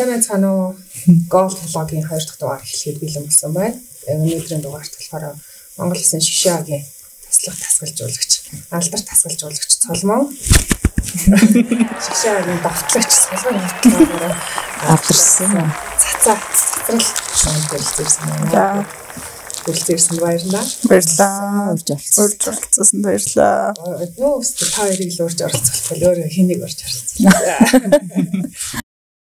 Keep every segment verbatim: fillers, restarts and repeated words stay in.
Сайн байцгаана уу? Golf блогийн хоёр дахь дугаар эхлэхэд бэлэн болсон байна. Өнөөдрийн дугаарт болохоор Монгол Улсын шишээгийн таслах тасгалжуулагч, алдарт тасгалжуулагч Цолмон шишээгийн давтлагч Цолмон хавтлагаараа авчирсан. Цацаа цацрал шондэрсэн байна. Бүлцэрсэн баярлалаа. Баярлалаа. Урьж оролцсон баярлалаа. Нөө өстө та хоёрыг л урьж оролцуулах бол өөрөө хэнийг урьж оролцуулах.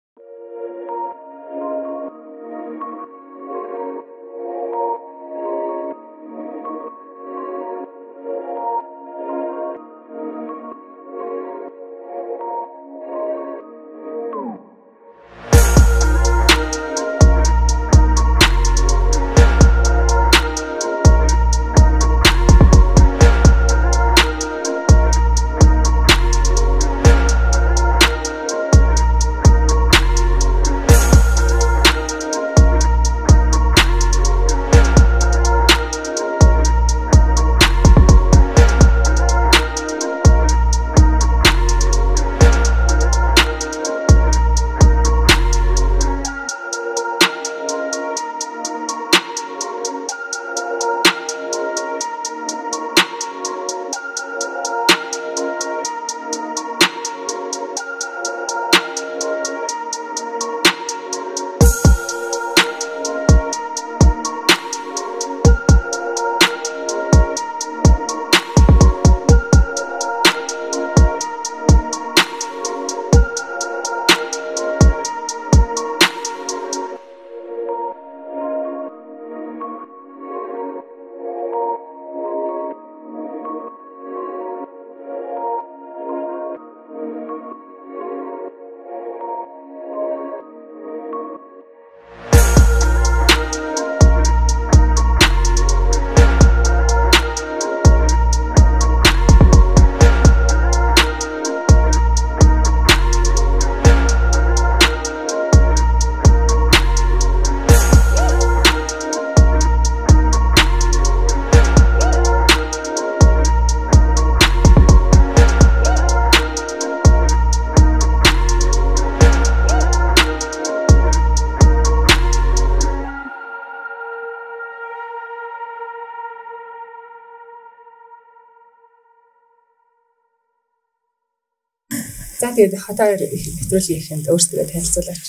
За тэгээд хатаар нэвтрүүлгийн ихэнд өөрсдөө танилцуулаач.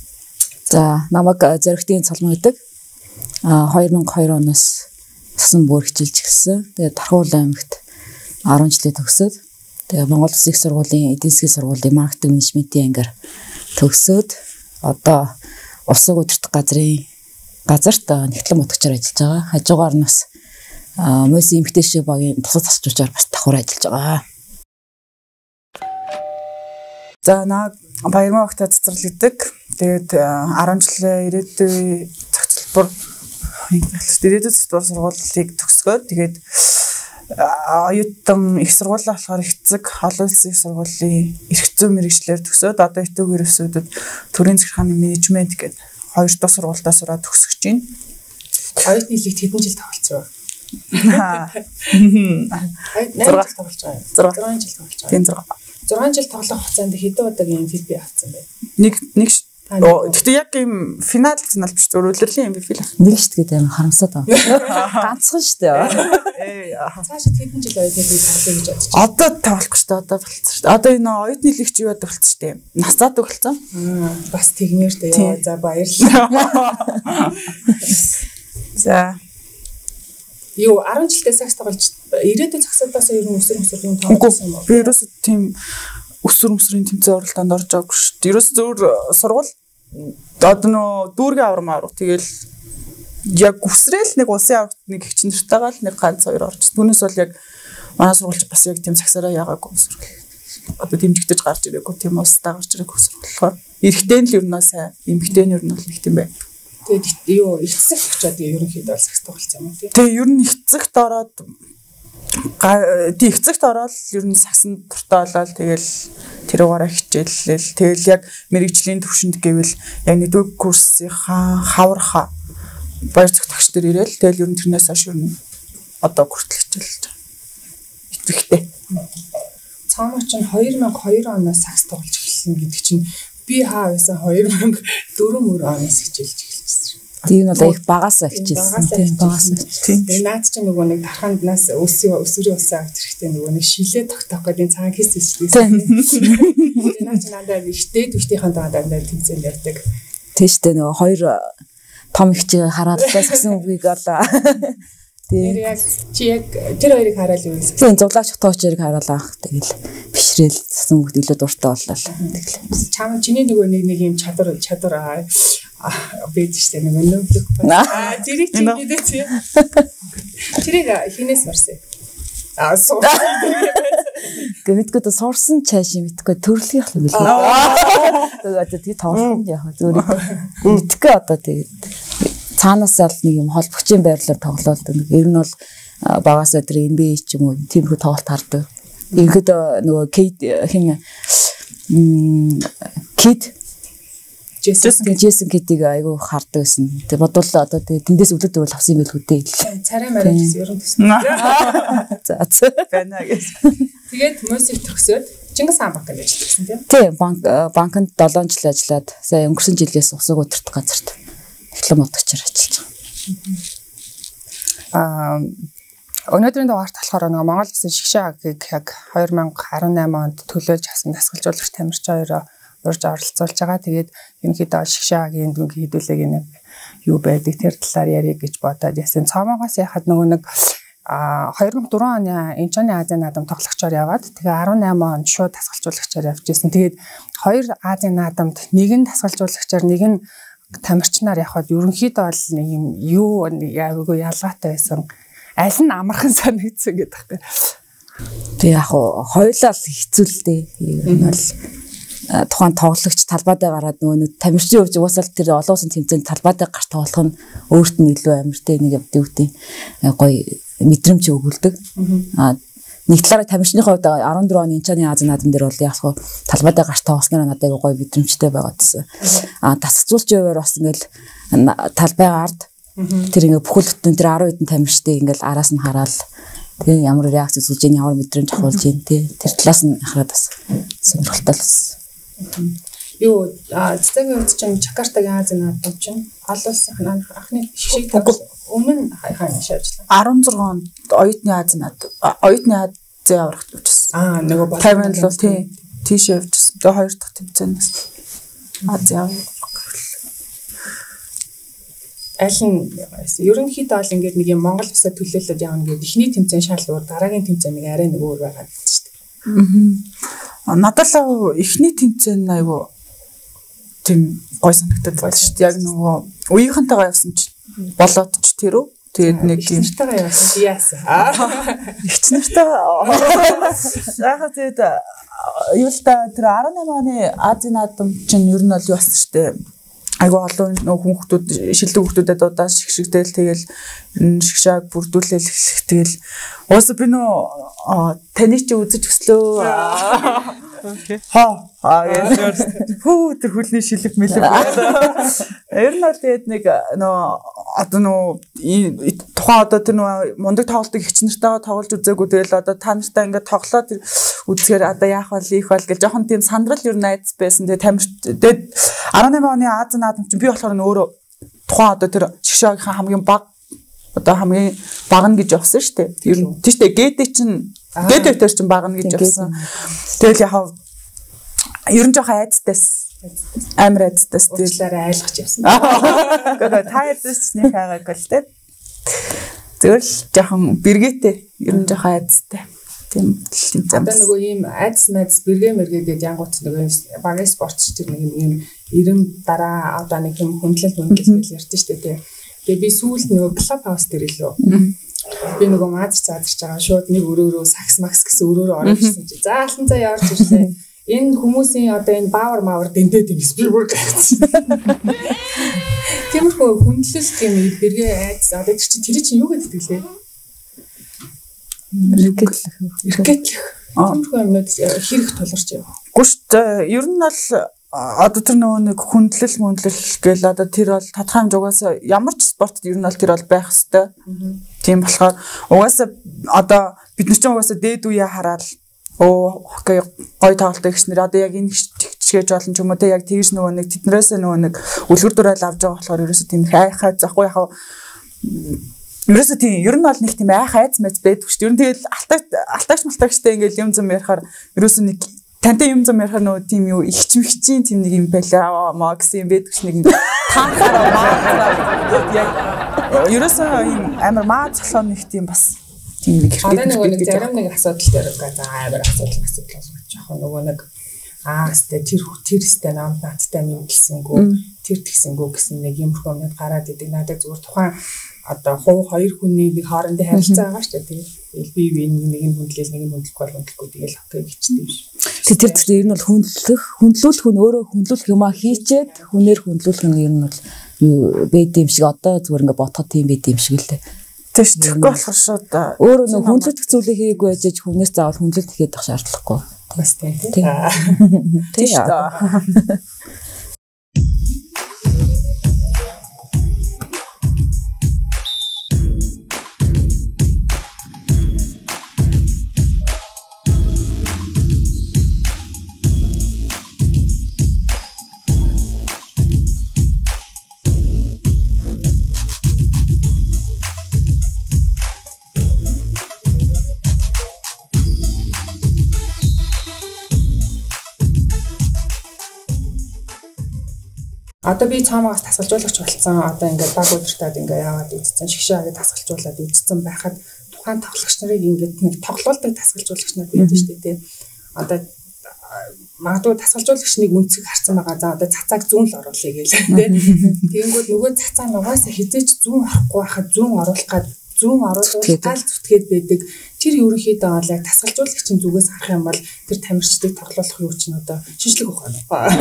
За намайг Зоригтын Цолмон гэдэг. А две тысячи two оноос цасан бүр хичээлж эхэлсэн. Тэгээд Тархуул аймагт ten жилийн төгсөөд тэгээд Монгол Улсын их сургуулийн эдийн засгийн сургуулийн маркетинг менежментийн ангиар төгсөөд одоо Улсын удирдах газрын газарт нэгтлэн бодгочоор ажиллаж байгаа. Хажуугаар нь бас Мөсийн эмгтээшээ багийн тусад засчуулчаар бас давхар ажиллаж байгаа. За наа баярмаа багтаа цацрал гэдэг. Тэгээд ten жилийн ирээдүйн зохицолбор ирээдүйн зохицолбор сургуулийг төгсгөөд тэгээд оюутан их сургуулаа болохоор эцэг олон улсын их сургуулийн эрх зүйн мэргэжлэр төгсөөд одоо итэг ерөөсөдөд төрийн захиргааны менежмент гэдэг хоёр дахь сургуультаа сураад төгсөж байна. Оюутны хэлийг хэдэн жил тоглоцсон вэ? зураг тоглож байгаа. зураг жил тоглож байгаа. Тийм зураг. зураг жил тоглох хугацаанд хэдэн удаагийн эм ви пи авсан бэ? Нэг нэг гэхдээ яг юм финал зэнал биш зөв үлрэлийн эм ви пи л нэг шүү дээ амар харамсаад байна. Ганцхан шүү дээ. Ээ цаашид хэдэн жил оюутны хэлийг тоглоё гэж бодож байна. Одоо тоглохгүй шүү дээ. Одоо болцсон шүү дээ. Одоо энэ оюутны хэлийг чи юу яадаг болцсон шүү дээ. Насаад өгөлцсөн. Бас тэгмээр дээ. Яа за баярлалаа. За Юу ten жилдээ сакс тоглож ирээдүйн зохицолтоос ер нь өсөр өсөрийн тоглосон юм уу? Би ерөөсөө тийм өсөр өсрийн тэмцээн оролдоонд орж байгаагүй шүү дээ. Ерөөсөө зөвөр сургууль одоо нөө дүүргийн аврам аврах тэгэл яг үсрээл нэг улсын аврагт нэг хичнээн нартайгаа л нэг ганц хоёр орж. Түүнээс бол яг манай сургуульч бас яг тийм саксараа яагаагүй сургууль. Одоо дэмжигдэж гарч ирээгүй тийм улстай гарч ирээгүй сургууль. Эрэгтэй нь л ер нь сайн, эмэгтэй нь ер нь бол нэг тийм байна. Тэгээд юу эцэг очоод ерөнхийдөө сакс тоглосон юм тий. Тэгээ ер нь эцэгт ороод тий эцэгт ороод ер нь саксанд дуртай болоод тэгэл тэр угаараа хичээллэл тэгэл яг мэрэгжлийн төвшөнд гэвэл яг нэгдүгээр курсынхаа хаварха баяр цогц тагч нар ирээл тэгэл ер нь тэрнээс хойш ер нь одоо хүртэл хичээлж байгаа. Итгэвтэй. Цаамаа чинь two thousand two оноос сакс тоглож эхэлсэн гэдэг чинь би хаа байсан хоёр мянга дөрвөн мөр оноос хичээлж эхэлчихсэн. Тийм нь бол их багасаа хичээлсэн. Тийм багасаа. Тийм. Наад чинь нөгөө нэг дарханд нас өсөв өсвөрийн усаа авч хэрэгтэй нөгөө нэг шилээ тогтоох гэдэг цагаан хийс хийсэн. Наад чинь надад ихтэй төвчтийнхэн дандаа тэмцээнд явдаг. Тийм шүү дээ нөгөө хоёр том ихчийг хараад байсан үгийг олоо. Тэр яг чи яг тэр хоёрыг хараад юу гэсэн. Тийм зуглаач тоочрыг харуулаа. Тэгэл бишрэл гэсэн үг илүү дуртай боллоо. Тэгэл. Чам чиний нөгөө нэг нэг юм чадвар чадвар бэж штэ нөгөө нөмдөх. Аа тэрийг чи гэдэг чи. Тэрийг хинээс марсан. Аа суу. Гэхдээ суурсан чааш юм мэдгүй төрлөх юм билээ. Тэгээд тий тоолсон яг зүгээр мэдгүй одоо тэгээд цаанаас л нэг юм холбогчийн байрлалаар тоглоод нэг ер нь бол багасаа тэр эн би эй ч юм уу тиймэрхүү тоглолт хардаг. Ингээд нөгөө Кид хин Кид Джейсон Джейсон Кидийг айгу хардаг гэсэн. Тэг бодвол одоо тэндээс өлөд өвөл авсан юм байл хөтэй. Царай мараа гэсэн ер нь гэсэн. За за. Байна гэж. Тэгээд мөсөв төгсөөд Чингис хаан банкнд ажилласан тийм. Тийм банк банкнд долоон жил ажиллаад сая өнгөрсөн жилээс усаг удирдах газарт диплом удагчаар ажиллаж байгаа. Аа өнөөдрийн дугаарт болохоор нэг Монгол Улсын шигшээ агийг яг хоёр мянга арван найман онд төлөөлж авсан дасгалжуулагч Тамирч хоёроо урьж оролцуулж байгаа. Тэгээд ерөнхийдөө шигшээ агийн дүнгийн хэдүүлэг нэг юу байдаг тэр талаар ярих гэж бодоод яасан. Цаамаагаас яхад нөгөө нэг а хоёр мянга дөрвөн оны Инчоны Азийн наадам тоглогчоор яваад тэгээ арван найман онд шууд дасгалжуулагчаар явж ирсэн. Тэгээд хоёр Азийн наадамд нэг нь дасгалжуулагчаар нэг нь тамирчнаар явхад ерөнхийдөө бол нэг юм юу яагүй ялгаатай байсан. Аль нь амархан санагдсан гэдэг байхгүй. Тэг яг хоёулаа л хэцүү л дээ. Энэ бол тухайн тоглогч талбайдаа гараад нөгөө тамирчны хувьд угаасаа тэр олон улсын тэмцээнд талбайдаа гарч тоглох нь өөрт нь илүү амартай нэг явдаг үгтэй гоё мэдрэмж өгүүлдэг. А нэг талаараа тамирчны хувьд арван дөрвөн оны Инчоны Азийн наадам дээр бол яг хоо талбайдаа гарч тоглосноор надад гоё мэдрэмжтэй байгаа гэсэн. А тасцуулчээр бас ингээл талбайгаа ард тэр ингээ бүхэл бүтэн тэр арван хэдэн тамирчтай ингээл араас нь хараад тэгээ ямар реакц үзүүлж ийн ямар мэдрэмж авуулж ийн тий тэр талаас нь хараад бас сонирхолтой болсон. Юу цэцгийн үед чинь Жакартагийн Азийн наадам чинь олон улсын анхны шиг өмнө хаяхан шаажлаа. арван зургаан онд оюутны Азийн наадам оюутны Азийн аврагт явчихсан. Аа нөгөө тавиан л тий тийш явчихсан. Тэгээ хоёр дахь тэмцээнээс Азийн аль нь ерөнхийдөө бол ингээд нэг юм Монгол улсад төлөөлөд явна гэдэг ихний тэмцээн шаардлагаар дараагийн тэмцээн нэг арай нэг өөр байгаа гэдэг шүү дээ. Аа. Надад л ихний тэмцээн айгу тийм гой санагдаад байна шүү дээ. Яг нөгөө үеийнхэнтэйгээ явсан ч болоод ч тэрөө тэгээд нэг юм нартайгаа явсан яасан. Ихч нартай яхаа тэгээд юу л та тэр арван найман оны Азийн наадам чинь ер нь бол юу болсон шүү дээ. Айгу олон хүүхдүүд шилдэг хүүхдүүдэд удаа шигшигдэл тэгэл шигшааг бүрдүүлэл эхлэх тэгэл уус би нөө таны чи үзэж өслөө ха аа яа хүү тэр хүлний шилэг мэлэг ер нь бол тэгээд нэг нөө одоо нөө тухайн одоо тэр нөө мундаг тоглолтыг ихч нартайгаа тоглож үзээгүй тэгэл одоо та нартай ингээд тоглоод үзэхээр одоо яах вэ их бол гэж жоохон тийм сандрал ер нь айц байсан тэгээд тамирч тэгээд арван найман оны Азийн наадам чинь би болохоор өөрөө тухайн одоо тэр шигшаагийнхаа хамгийн баг одоо хамгийн багна гэж явсан шүү дээ. Ер нь тийш дээ гэдэг чинь гэдэг дээр чинь багна гэж явсан. Тэгэл яхав ер нь жоохон айцтайс амар айцтайс уучлаарай айлгаж явсан. Гэхдээ та ярьдээс нэг хаагааг л дээ. Зөвл жоохон бэргээтэй ер нь жоохон айцтай. Тийм тэмцээн. Одоо нөгөө ийм айц майц бэргээ мэргээ гэдэг янгууд нөгөө багийн спортч тэр нэг юм ирэм дараа одоо нэг юм хөндлөлт хөндлөлт гэж ярьдэн шүү дээ. Тэгээ би сүүлд нөгөө клуб хаус дээр илүү би нөгөө мазар задарч байгаа шууд нэг өрөөрөө сакс макс гэсэн өрөөрөө орж ирсэн чи заалтан цаа явж ирлээ. Энэ хүмүүсийн одоо энэ баавар мавар дэндэд юм спирбург гэсэн. Тиймэрхүү хөндлөлт юм бэргээ айц одоо чи тэр чинь юу гэдэг лээ? Эргэтлэх. Эргэтлэх. Тиймэрхүү юмнууд хэрэг тулгарч яваа. Гүшт ер нь бол одоо тэр нөгөө нэг хүндлэл мөндлөл гэл одоо тэр бол тодорхой хэмжээс ямар ч спортод ер нь бол тэр бол байх хэвээр. Тийм болохоор угаасаа одоо бид нар ч угаасаа дээд үе хараад оо хоккей гой тоглолт гэж нэр одоо яг энэ жижигэж олон ч юм уу те яг тэгж нөгөө нэг тэднээс нөгөө нэг үлгэр дурайл авч байгаа болохоор ерөөсөө тийм хайхаа захгүй яхаа ерөөсөө тийм ер нь бол нэг тийм айх айц мэт байдаг шүү дээ. Ер нь тэгэл алтаач алтаач малтаагчтай ингээл юм зам ярихаар ерөөсөө нэг тантай юм зам ярихаар нөгөө тийм юу ихч мэгчийн тийм нэг юм байлаа маа гэсэн юм байдаг ш нэг таахаараа маа яг ерөөсөө юм амар маа цолоо нэг тийм бас тийм нэг хэрэгтэй. Одоо нэг зарим нэг асуудал дээр за амар асуудал асуудал болж байгаа нөгөө нэг аа сте тэр тэр сте намд наадтай мэдлсэнгүү тэр тэгсэнгүү гэсэн нэг юм хүмүүс гараад идэг надад зүгээр тухайн одоо хуу хоёр хүний нэг хоорондын харилцаа байгаа шүү дээ. Тэгээд бие бие нэг нь хүндлэл нэг нь хүндлэхгүй бол хүндлэхгүй тэгэл окей гэчтэй биш. Тэр тэр ер нь бол хүндлэх, хүндлүүлэх хүн өөрөө хүндлүүлэх юм а хийчээд хүнээр хүндлүүлэх нь ер нь бол бэд юм шиг одоо зүгээр ингээ бодоход тийм бэд юм шиг л дээ. Тэс тэгэхгүй болохоор шууд өөрөө нэг хүндлэх зүйлийг хийгээгүй байж хүнээс заавал хүндлэлт хийгээд байх шаардлагагүй. Бас тийм. Тийм. Одоо би цаамаас тасгалжуулагч болсон. Одоо ингээд баг удиртаад ингээд яваад үзсэн, шгшээгээ тасгалжуулаад үзсэн байхад тухайн тоглогч нарыг ингээд нэг тоглоулдаг тасгалжуулагч нар байдаг шүү дээ. Одоо магадгүй тасгалжуулагч нэг үнцэг харсан байгаа. За одоо цацааг зүүн л оруулъя гэлээ тий. Тэгэнгүүт нөгөө цацаа нугасаа хизээч зүүн орохгүй байхад зүүн оруулах гад зүүн оруулах гал зүтгээд байдаг. Тэр ерөнхийдөө бол яг тасгалжуулагчийн зүгээс харах юм бол тэр тамирчдыг тоглоулах юу ч н одоо шинжлэх ухаан.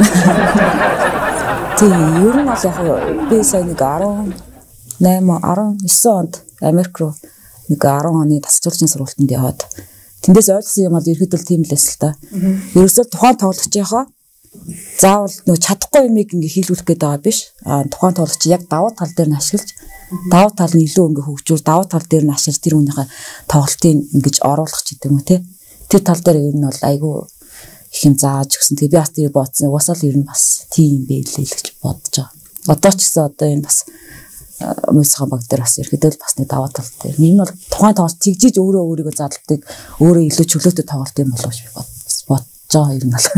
Тийм ер нь бол яг би сая нэг дөрвөн дөрвөн онд Америк руу нэг дөрвөн оны тасгалжуулагчийн сургалтанд яваад тэндээс ойлгосон юм бол ерөөдөл тийм л эсэл та. Ерөөсөө тухайн тоглогчийнхоо заавал нөө чадахгүй юмыг ингээ хийлгүүлэх гээд байгаа биш. А тухайн тоглогч яг давуу тал дээр нь ашиглаж давуу тал нь илүү ингээ хөгжүүл давуу тал дээр нь ашиглаж тэр үнийхээ тоглолтыг ингэж оруулах ч гэдэг юм уу те. Тэр тал дээр ер нь бол айгүй их юм зааж өгсөн. Тэгээ би бас тийм бодсон. Уусаал ер нь бас тийм байлээ л гэж бодож байгаа. Одоо ч гэсэн одоо энэ бас мөсгөн баг дээр бас ерөөдөө бас нэг даваа тал дээр. Нэг нь бол тухайн тоглолт тэгжиж өөрөө өөрийгөө задлагдаг өөрөө илүү чөлөөтэй тоглолт юм болов гэж бодож байгаа ер нь бол.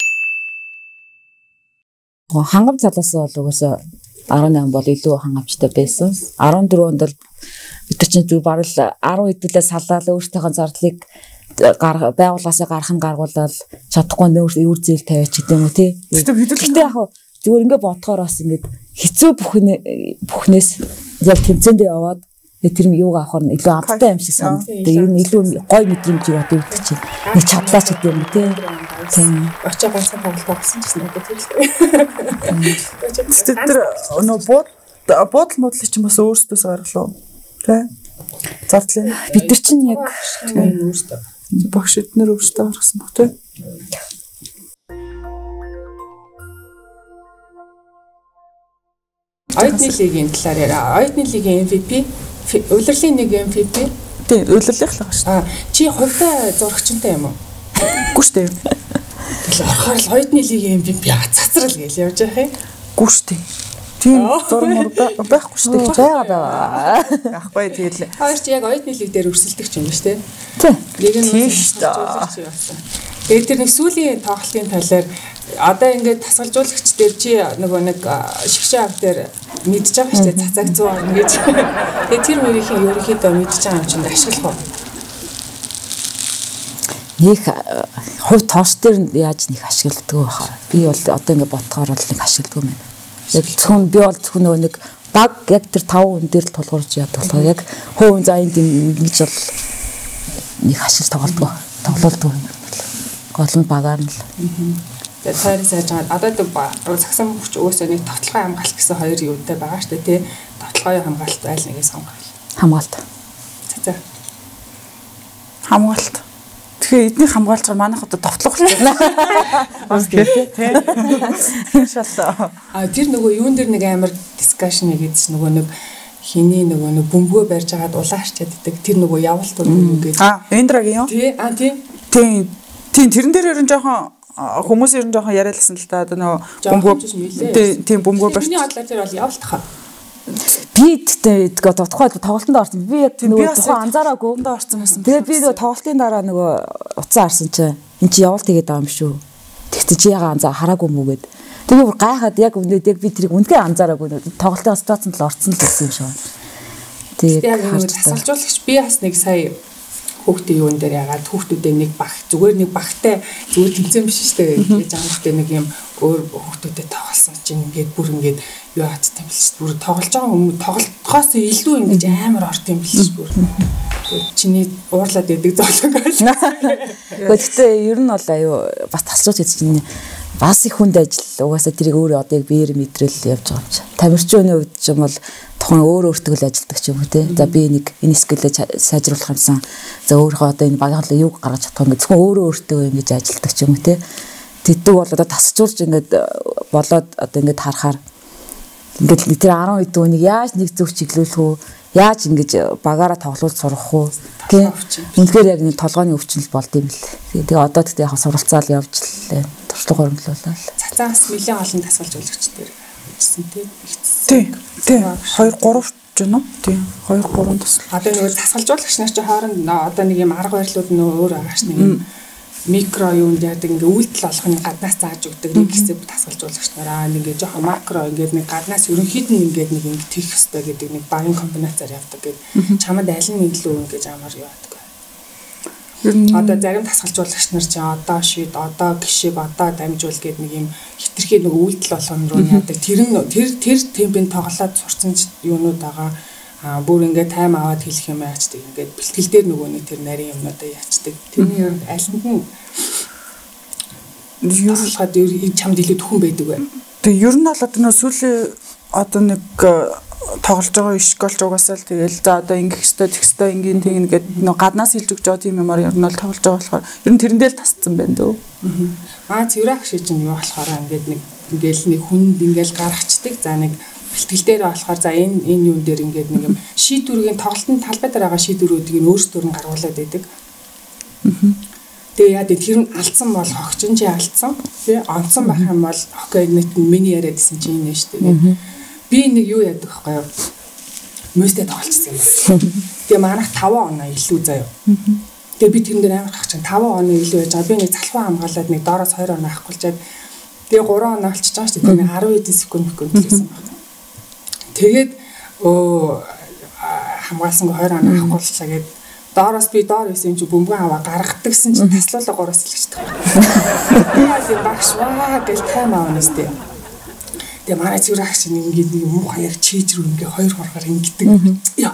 Хангам залаас бол угаасаа дөрвөн он бол илүү хангамжтай байсан. дөрвөн дөрөнд бол бид чинь зүг барал дөрвөн хэдүүлээ салаад өөртөөхөө зардлыг байгууллагаасаа гарах нь гаргуулаад чадахгүй нөр үүр зээл тавиач гэдэг юм уу тий. Гэхдээ яг зүгээр ингээ бодохоор бас ингээ хэцүү бүхнээс яг тэмцээндээ яваад тэр нь юугаа авахар илүү амттай юм шиг санагдав. Тэгээ ер нь илүү гой мэдрэмж юу гэдэг чинь нэг чадлаач гэдэг юм тий. Тийм. Очоо ганцхан тоглолт авсан гэсэн үг тийм л. Тэр нөө бууд буудал муудлыг чинь бас өөрсдөөс гаргалуу. Тэ? Зардлын бид нар чинь яг өөрсдөө багш эднэр өөрсдөө гаргасан баг тий. Оюутны лигийн талаар яриа. Оюутны лигийн эм ви пи, улирлын нэг эм ви пи. Тийм, улирлынх л байгаа шүү. Аа, чи хувьдаа зурагчтай юм уу? Үгүй шүү дээ. Тэгэл орохоор л оюутны лигийн эм ви пи цацрал гэж явж явах юм. Үгүй шүү дээ. Тийм, зурмөр байхгүй шүү дээ. байгаа байгаа. Ахгүй тэгэл. Хоёр чи яг оюутны лиг дээр өрсөлдөг юм биш үү? Тийм. Нэг нь тийм. Тэгээд тэр нэг сүүлийн тоглолтын талаар одоо ингээд тасгалжуулагч дээр чи нөгөө нэг шгшээ ав дээр мэдж байгаа шүү дээ цацаг зүү орно гэж. Тэгээд тэр хоёрын ерөнхийдөө мэдж байгаа юм чинь ашиглах уу? Нэг хувь тоош дээр яаж нэг ашигладаг вэ хаа? Би бол одоо ингээд бодохоор бол нэг ашигладаг юм байна. Яг зөвхөн би бол зөвхөн нөгөө нэг баг яг тэр таван хүн дээр л тулгуурж яадаг болохоор яг хувь заянд ингэж бол нэг ашиг тоглолдог. Тоглолдог юм. Гол нь багаар нь л. Тэгээд тойрон сайж байгаа. Одоо сагсан хүч өөсөө нэг тоглохын хамгаалт гэсэн хоёр юутай байгаа шүү дээ тий. Тоглохын хамгаалт айл нэгээ сонгох. Хамгаалт. За. Хамгаалт. Тэгэхээр эдний хамгаалчаар манайх одоо товтлох болчихно. Бас тий. Иншалла. А тэр нөгөө юун дээр нэг амар дискшн хийгээдс нөгөө нэг хиний нөгөө нэг бөмбөгөө барьж агаад улаарчаад идэг. Тэр нөгөө явалт уу ингээд. А, Эндрагийн юу? Тий, а тий. Тий. Тийм тэрэн дээр ерөн жоохон хүмүүс ер нь жоохон яриалсан л та одоо нөгөө тийм бөмбөг барьж. Миний бодлоор тэр бол явалтах. Би тэгээд тухайд тоглолтонд орсон. Би яг нөгөө тухайн анзаараагүй өндөө орсон байсан. Тэгээд би нөгөө тоглолтын дараа нөгөө уцаа харсан чинь эн чи явалт хийгээд байгаа юм шүү. Тэгтээ чи яга анзаа хараагүй мүү гэд. Тэгээд бүр гайхаад яг өнөөд яг би тэрийг үнэхээр анзаараагүй. Тоглолтын ситуацнд л орсон л гэсэн юм шиг. Тэгээд яг нөгөө тасалжуулагч би бас нэг сая хүүхдийн юун дээр ягаад хүүхдүүдээ нэг баг зүгээр нэг багтай зүгээр тэмцээн биш шүү дээ гэж аамхтай нэг юм өөр хүүхдүүдэд тоглосон чинь ингээд бүр ингээд юу яаттай юм биш бүр тоглож байгаа хүмүүс тоглохоос илүү ингэж амар орд юм биш бүр чиний уурлаад яадаг зоолог байж. Гэхдээ ер нь бол аюу бас тасалж хийж чинь бас их хүнд ажил угаасаа тэрийг өөрөө одоо яг биеэр мэдрэл явж байгаа юм чи. Тамирчны хувьд ч юм бол тухайн өөр өөртөө л ажилдаг ч юм уу те. За би нэг энэ скиллээ сайжруулах юмсан. За өөрийнхөө одоо энэ багаалаа юу гаргаж чадах юм гэсэн өөрөө өөртөө ингэж ажилдаг ч юм уу те. Тэддэг бол одоо тасалжуулж ингээд болоод одоо ингээд харахаар ингээд тэр десять үед үнийг яаж нэг зөв чиглүүлэх үү? Яаж ингэж багаараа тоглуулж сурах уу? Тийм. Үнэхээр яг нэг толгойн өвчин л болд юм л. Тэгээ одоо тэгтээ яг суралцаал явж лээ. Туршлага хөрөнгөлүүлээ. Цацаас нэлээд олон тасгалжуулагч дээр ирсэн тийм. Тийм. Тийм. хоёр гурав ч юм уу? Тийм. хоёр гурав тасгал. Одоо нэг тасгалжуулагч нар чи хооронд одоо нэг юм арга барилууд нь өөр агаш нэг юм микро юунд яадаг ингээ үйлдэл болгохын гаднаас зааж өгдөг нэг хэсэг тасгалжуулагч нараа нэг ингээ жоохон макро ингээд нэг гаднаас ерөнхийд нь ингээд нэг ингэ тийх хөстэй гэдэг нэг багийн комбинацаар явдаг гэдэг чамд аль нь илүү ингэж амар яваадаг. Одоо зарим тасгалжуулагч нар чи одоо шийд одоо гişиг одоо дамжуул гэдэг нэг юм хитрхи нэг үйлдэл болгоно руу яадаг. Тэр нь тэр тэр темпэнд тоглоод сурцсан юунууд байгаа. Аа бүр ингээд тайм аваад хэлэх юм яачдаг ингээд бэлтгэл дээр нөгөө нэг тэр нарийн юмнуудаа яачдаг. Тэрний алинд нь юу болоход чамд илүү төхөн байдаг бай. Тэгээ ер нь бол одоо нөө сүүлийн одоо нэг тоглож байгаа школч угаасаа л тэгээл за одоо ингэх хэвээр тех хэвээр ингийн тэгнэ гэдэг нөө гаднаас хэлж өгч байгаа тийм юмар ер нь бол тоглож байгаа болохоор ер нь тэрэндээ л тасцсан байна дөө. Аа цэврах шиж юм юу болохоор ингээд нэг ингээл нэг хүнд ингээл гаргацдаг. За нэг бэлтгэл дээр болохоор за энэ энэ юун дээр ингээд нэг юм шийдвэрийн тоглолтын талбай дээр байгаа шийдвэрүүдийг нь өөрсдөр нь гаргуулад байдаг. Тэгээ яа тэр нь алдсан бол хогчин чи алдсан. Тэ онцсон байх юм бол окей нэг миний яриадсэн чи энэ шүү дээ. Би нэг юу яадаг вэ хаяа. Мөстэй тоглолцсон юм. Тэгээ манайх таван оноо илүү заяа. Тэгээ би тэрэн дээр амар хах чинь таван оноо илүү байж байгаа. Би нэг залхуу хамгаалаад нэг доороос хоёр оноо авахгүйчаад тэгээ гурван оноо олчиж байгаа шүү дээ. Тэгээ арав эд секунд секунд гэсэн байна. Тэгээд өө хамгаалсан хоёр оноо авахгүйчлаа гээд доороос би доор исэн чи бөмбөгөн аваа гаргадаг гэсэн чи таслуулаа гураас хэлчихдэг. Тэгээд багш ваа гэж тайм аавнаас дээ. Тэгээ манай цэврах чинь ингээд нэг муу хаяг чийж рүү ингээд хоёр хургаар ингэдэг. Яа.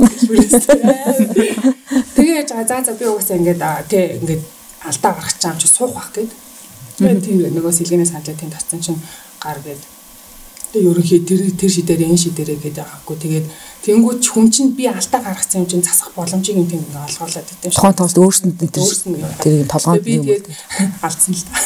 Тэгээд за за би угаасаа ингээд тий ингээд алдаа гаргах чам чи суух бах гээд. Тэгээд тийм нөгөө сэлгэнээс хандлаа тийм татсан чинь гар гээд. Тэгээд ерөнхий тэр тэр шидээр энэ шидээрээ гээд авахгүй. Тэгээд тэнгууд хүн чинь би алдаа гаргацсан юм чинь засах боломжийг юм тийм ингээд олгоолаад өгдөө шүү. Тухайн тоглолт өөрсөнд тэрийг толгойд би тэгээд алдсан л та.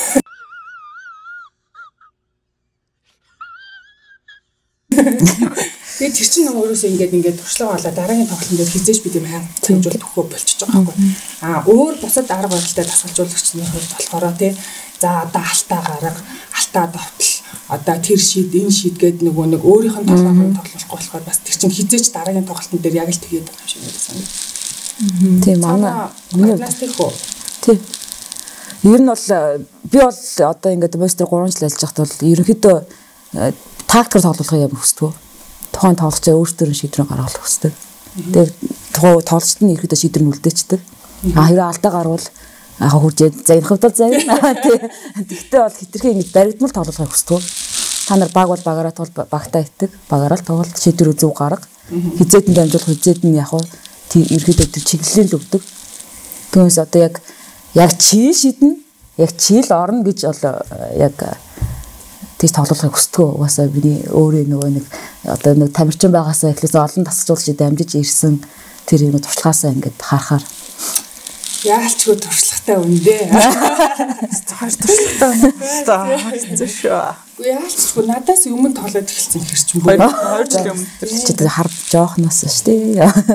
Тэгээд тэр чинь өөрөөсөө ингээд ингээд туршлага болоо дараагийн тоглолтын дээр хизээж би тийм хайр хэмжүүл төхөө болчихж байгаа байхгүй. Аа өөр бусад арга барилтай тасгалжуулагчны хувьд болохоор тий за одоо алтаа гарга, алтаа довтол, одоо тэр шид энэ шид гэдэг нөгөө нэг өөрийнх нь тоглоомыг тоглохгүй болохоор бас тэр чинь хизээж дараагийн тоглолтын дээр яг л тэгээд байгаа юм шиг байна. Тийм манай миний хувьд тий. Ер нь бол би бол одоо ингээд мастер гурван жил ажиллаж байхад бол ерөнхийдөө тактикээр тоглохыг юм хүсдэг. Тухайн тоглолцоо өөртөө шийдвэр гаргах хүсдэг. Тэгээд тухайн тоглолцолт нь ихэдээ шийдвэр нь үлдээчдэг. А хэрэг алдаа гарвал аа хурж за энэ хувьд за тэгтээ бол хитрхи ингэ баригдмал тоглохыг хүсдэг. Та нар баг бол багаараа тул багтаа итдэг. Багаараа л тоглолт шийдвэр зөв гарга. Хизээд нь дамжуулах хизээд нь яг тийм ихэдээ тэр чиглэлийн л өгдөг. Түүнээс одоо яг яг чи шийднэ. Яг чи л орно гэж бол яг тийш тоглохыг хүсдэг. Угаасаа миний өөрөө нөгөө нэг одоо нэг тамирчин байгаасаа эхлээс олон тасгалжуулагч дамжиж ирсэн тэр нэг туршлагаасаа ингээд харахаар яалчгүй туршлагатай үндэ. Цааш туршлагатай үндэ. Үгүй яалчгүй надаас өмнө тоглоод эхэлсэн хэрч юм боо. хоёр жилийн өмнө чи тэр хар жоохноос шүү дээ.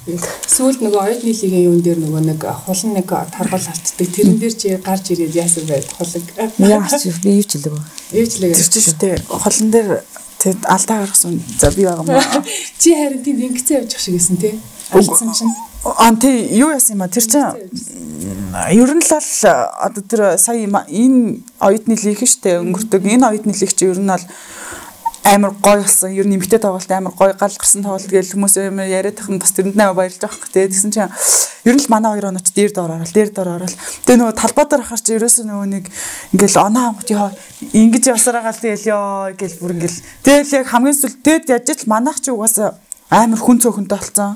Сүүлд нөгөө оюутны лигийн юун дээр нөгөө нэг хулан нэг таргал алддаг. Тэрэн дээр чи гарч ирээд яасан байд хулаг. Яач би юу ч хэлэв. Юу ч хэлэв. Тэр чинь шүү дээ. Холон дээр тэр алдаа гаргасан. За би байгаа маа. Чи харин тийм ингэцээ явж шиг гэсэн тий. Алдсан чинь. Аа тий юу яасан юм а тэр чинь ер нь л одоо тэр сая энэ оюутны лиг штэ өнгөрдөг энэ оюутны лиг чи ер нь бол амар гоё болсон. Ер нь эмгтэй тоглолт амар гоё гал гарсан тоглолт гэж хүмүүс амар яриад тахын бас тэрэнд наа баярлж байгаа хэрэг. Тэгсэн чинь ер нь л манай хоёр онооч дээр доор орол, дээр доор орол. Тэгээ нөгөө талбай дээр ахаар чи ерөөсөө нөгөө нэг ингээл оноо хамт яа ингэж явсараагаа л тэгэл ёо гэл бүр ингээл. Тэгэл яг хамгийн сүл тэд яаж ч манайх чи угаасаа амар хүн цөөхөнтэй болсон.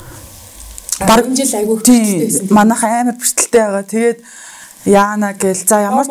Бараг жил айгүй хөтөлтэй байсан. Манайх амар бэртэлтэй байгаа. Тэгээд яана гэл за ямар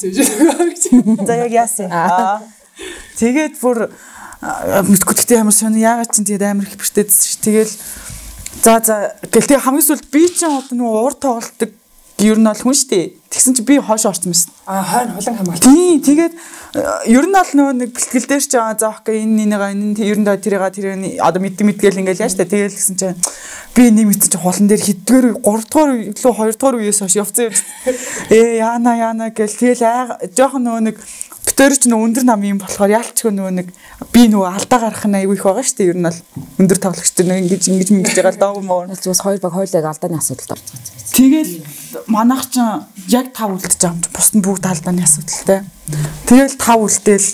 за яг яасан. Тэгээд бүр мэдгүйдээ ямар сони яагаад ч тэгээд амар их бэртээдсэн ш. Тэгэл за за гэл тэг хамгийн сүлд би ч одоо нөгөө уур тоглолтог ер нь бол хүн штэ. Тэгсэн чи би хоош орсон байсан. Аа хойно хулан хамгаалт. Тий, тэгээд ер нь бол нөгөө нэг бэлтгэл дээр ч аа за окей энэ нэгээ энэ ер нь тэрийг тэрийг одоо мэддэг мэдгээл ингээл яаш та. Тэгэл гэсэн чи би нэг мэдсэн чи хулан дээр хэдгээр гурав дахь лөө хоёр дахь үеэс хойш явцсан юм. Ээ яана яана гэл тэгэл жоохон нөгөө нэг битэр ч нөгөө өндөр нам юм болохоор яалчгүй нөгөө нэг би нөгөө алдаа гарах нь аягүй их байгаа шүү дээ. Ер нь бол өндөр тавлагч нар ингэж ингэж ингэж байгаа л даа юм уу. Зүгээс хоёр баг хоёулаа алдааны асуудалд орж байгаа. Тэгэл манайх ч яг тав үлдэж байгаа юм чи бусд нь бүгд алдааны асуудалтай. Тэгэл тав үлдээл